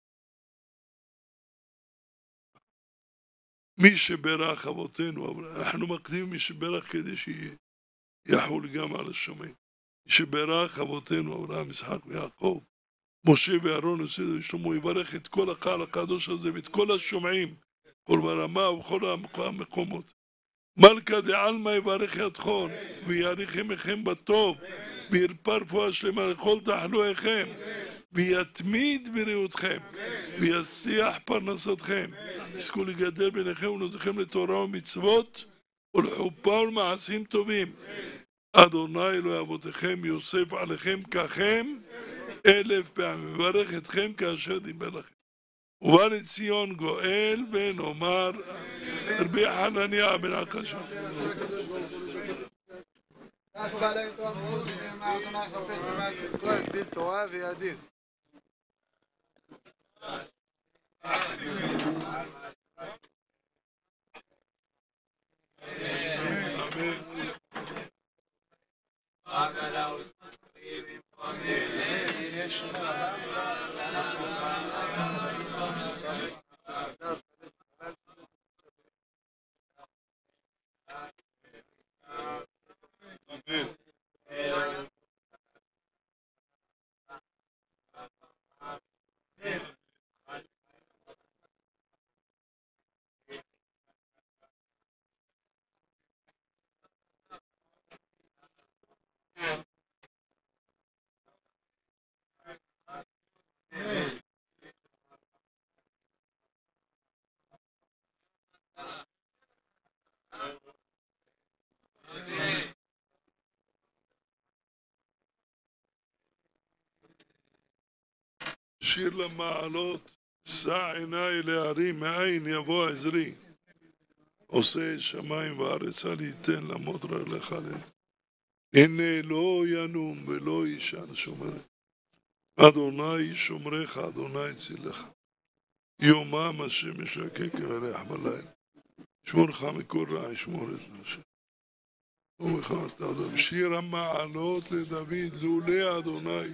מי שברך אבותינו, אנחנו מקדימים מי שברך כדי שיחול גם על השומעים. מי שברך אבותינו, אברהם, יצחק ויעקב, משה ואהרון וסדר ושלמה, יברך את כל הקהל הקדוש הזה ואת כל השומעים, כל ברמה ובכל המקומות. מלכה דעלמא יברך ידכם ויאריך ימיכם בטוב וירפא רפואה שלמה לכל תחלואיכם ויתמיד בריאותכם וישיח פרנסתכם, תזכו לגדל ביניכם ובנותיכם לתורה ומצוות ולחופה ולמעשים טובים. אדוני אלוהי אבותיכם יוסף עליכם ככם אלף פעמים, מברך אתכם כאשר דיבר לכם. ובא לציון גואל ונאמר רבי חנניה בן עקשיא. גדיל תורה ויאדיר. שיר למעלות, שא עיניי להרים, מאין יבוא עזרי. עושה שמיים וארץ אל ייתן לעמוד רגליך עליהם. הנה לא ינום ולא יישן שומרת. אדוני שומרך, אדוני צילך. יומם השם ישקק וירח בליל. שמור לך מכל רע, שמור את נפשך. ובחרת אדוני. שיר המעלות לדוד, לולא אדוני.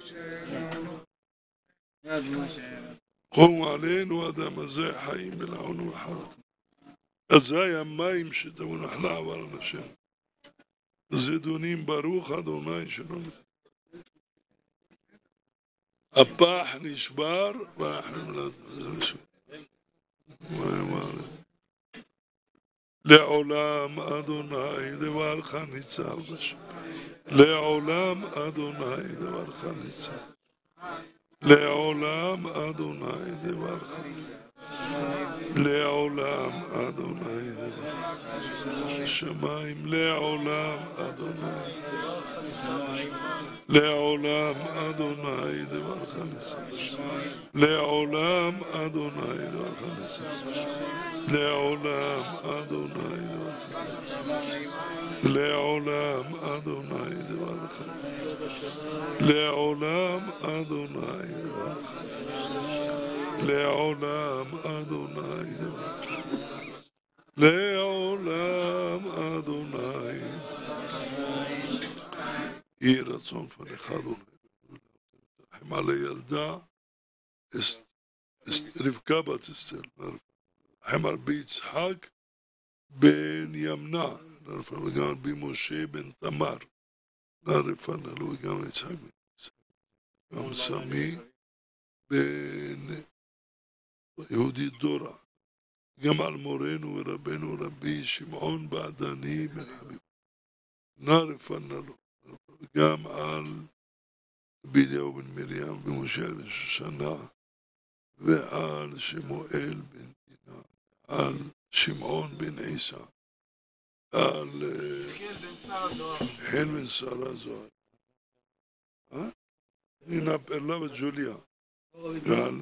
קום עלינו אדם הזה חיים בלענו וחרת. אזי המים שתבוא נחלה עבר אנשים. זדונים ברוך אדוני שלום. הפח נשבר ואנחנו נשבר. לעולם אדוני דברך ניצב בשם. לעולם אדוני דברך ניצב. לעולם אדוני דברך. לעולם אדוני דברך. שמיים לעולם אדוני. לעולם אדוני דברך ניצב. לעולם אדוני דברך ניצב. לעולם אדוני דברך. לעולם אדוני דברך. לעולם אדוני דברך. לעולם אדוני דברך. לעולם אדוני. יהי רצון פניך אדוני. רחם על הילדה רבקה בת אסתר. רחם על בי יצחק בן ימנע. וגם על בי משה בן תמר. נערפנה לו וגם על יצחק בן יצחק. גם סמי בן יהודי דורה. גם על מורנו ורבנו רבי שמעון בעדני בן חביב. נערפנה לו. גם על אליהו בן מרים ומשה בן שושנה ועל שמואל בן דינה, על שמעון בן עיסא, על חן בן שרה זוהר, נינה פרלה בת ג'וליה, על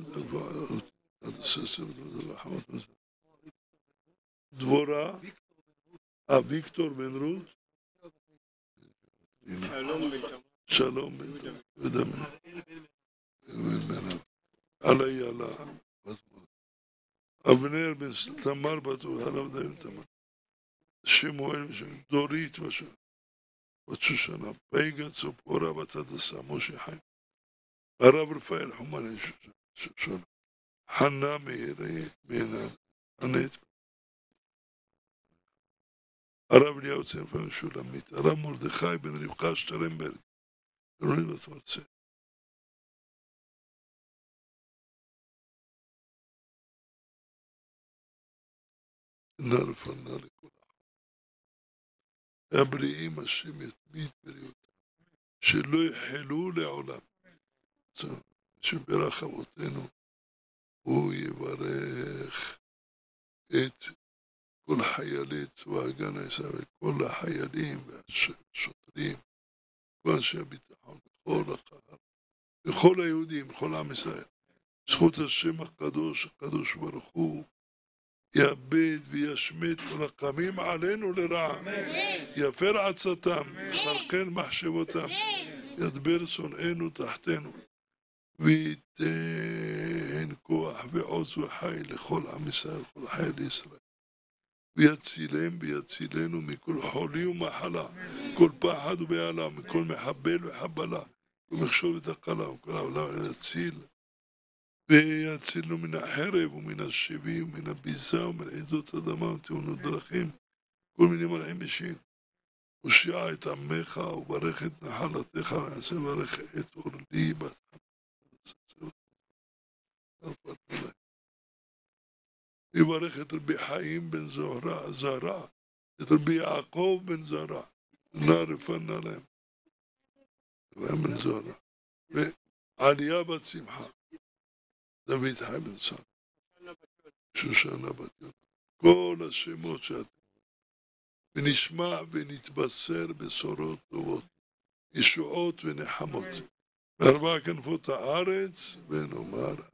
דבורה, ויקטור בן רות, שלום בן תמר, על איילה, אבנר בן תמר בתור, הרב דיין תמר, שמואל דורית בת שושנה, פייגה צופורה בת הדסה, משה חיים, הרב רפאל חומני שושנה, חנה מאירי בן ענת, הרב אליהו צנפן שולמית, הרב מרדכי בן רבקה שטרנברג, רוני בת מרצה. נרפנה לכל אחד. הבריאים השם יתמיד בריאותם, שלא יחלו לעולם. שברך אבותינו, הוא יברך את כל חיילי צבא הגנה לישראל, כל החיילים והשוטרים, כל אנשי הביטחון, בכל הקהל, בכל היהודים, בכל עם ישראל. זכות השם הקדוש, הקדוש ברוך הוא, יאבד וישמט כל הקמים עלינו לרעה, יפר עצתם, יכלכל מחשבותם, ידבר שונאינו תחתנו, וייתן כוח ועוז וחי לכל עם ישראל, לכל חייל ישראל. ויצילם ויצילנו מכל חולי ומחלה, כל פחד ובהלה, מכל מחבל וחבלה, ומכשול את הקלה, וכל העולם יציל, ויצילו מן החרב ומן השבי ומן הביזה ומן עדות אדמה ותאונות דרכים, כל מיני מלאים אישיים. הושיע את עמך וברך את נחלתך, ונעשה לברך את אורלי בת יברך את רבי חיים בן זהרה, זהרה, את רבי יעקב בן זהרה, נא רפנה להם, והם בן זהרה, ועליה בת שמחה, דוד חי בן שרה, שושנה בת יונה, כל השמות שאתם, ונשמע ונתבשר בשורות טובות, ישועות ונחמות, בארבע כנפות הארץ, ונאמר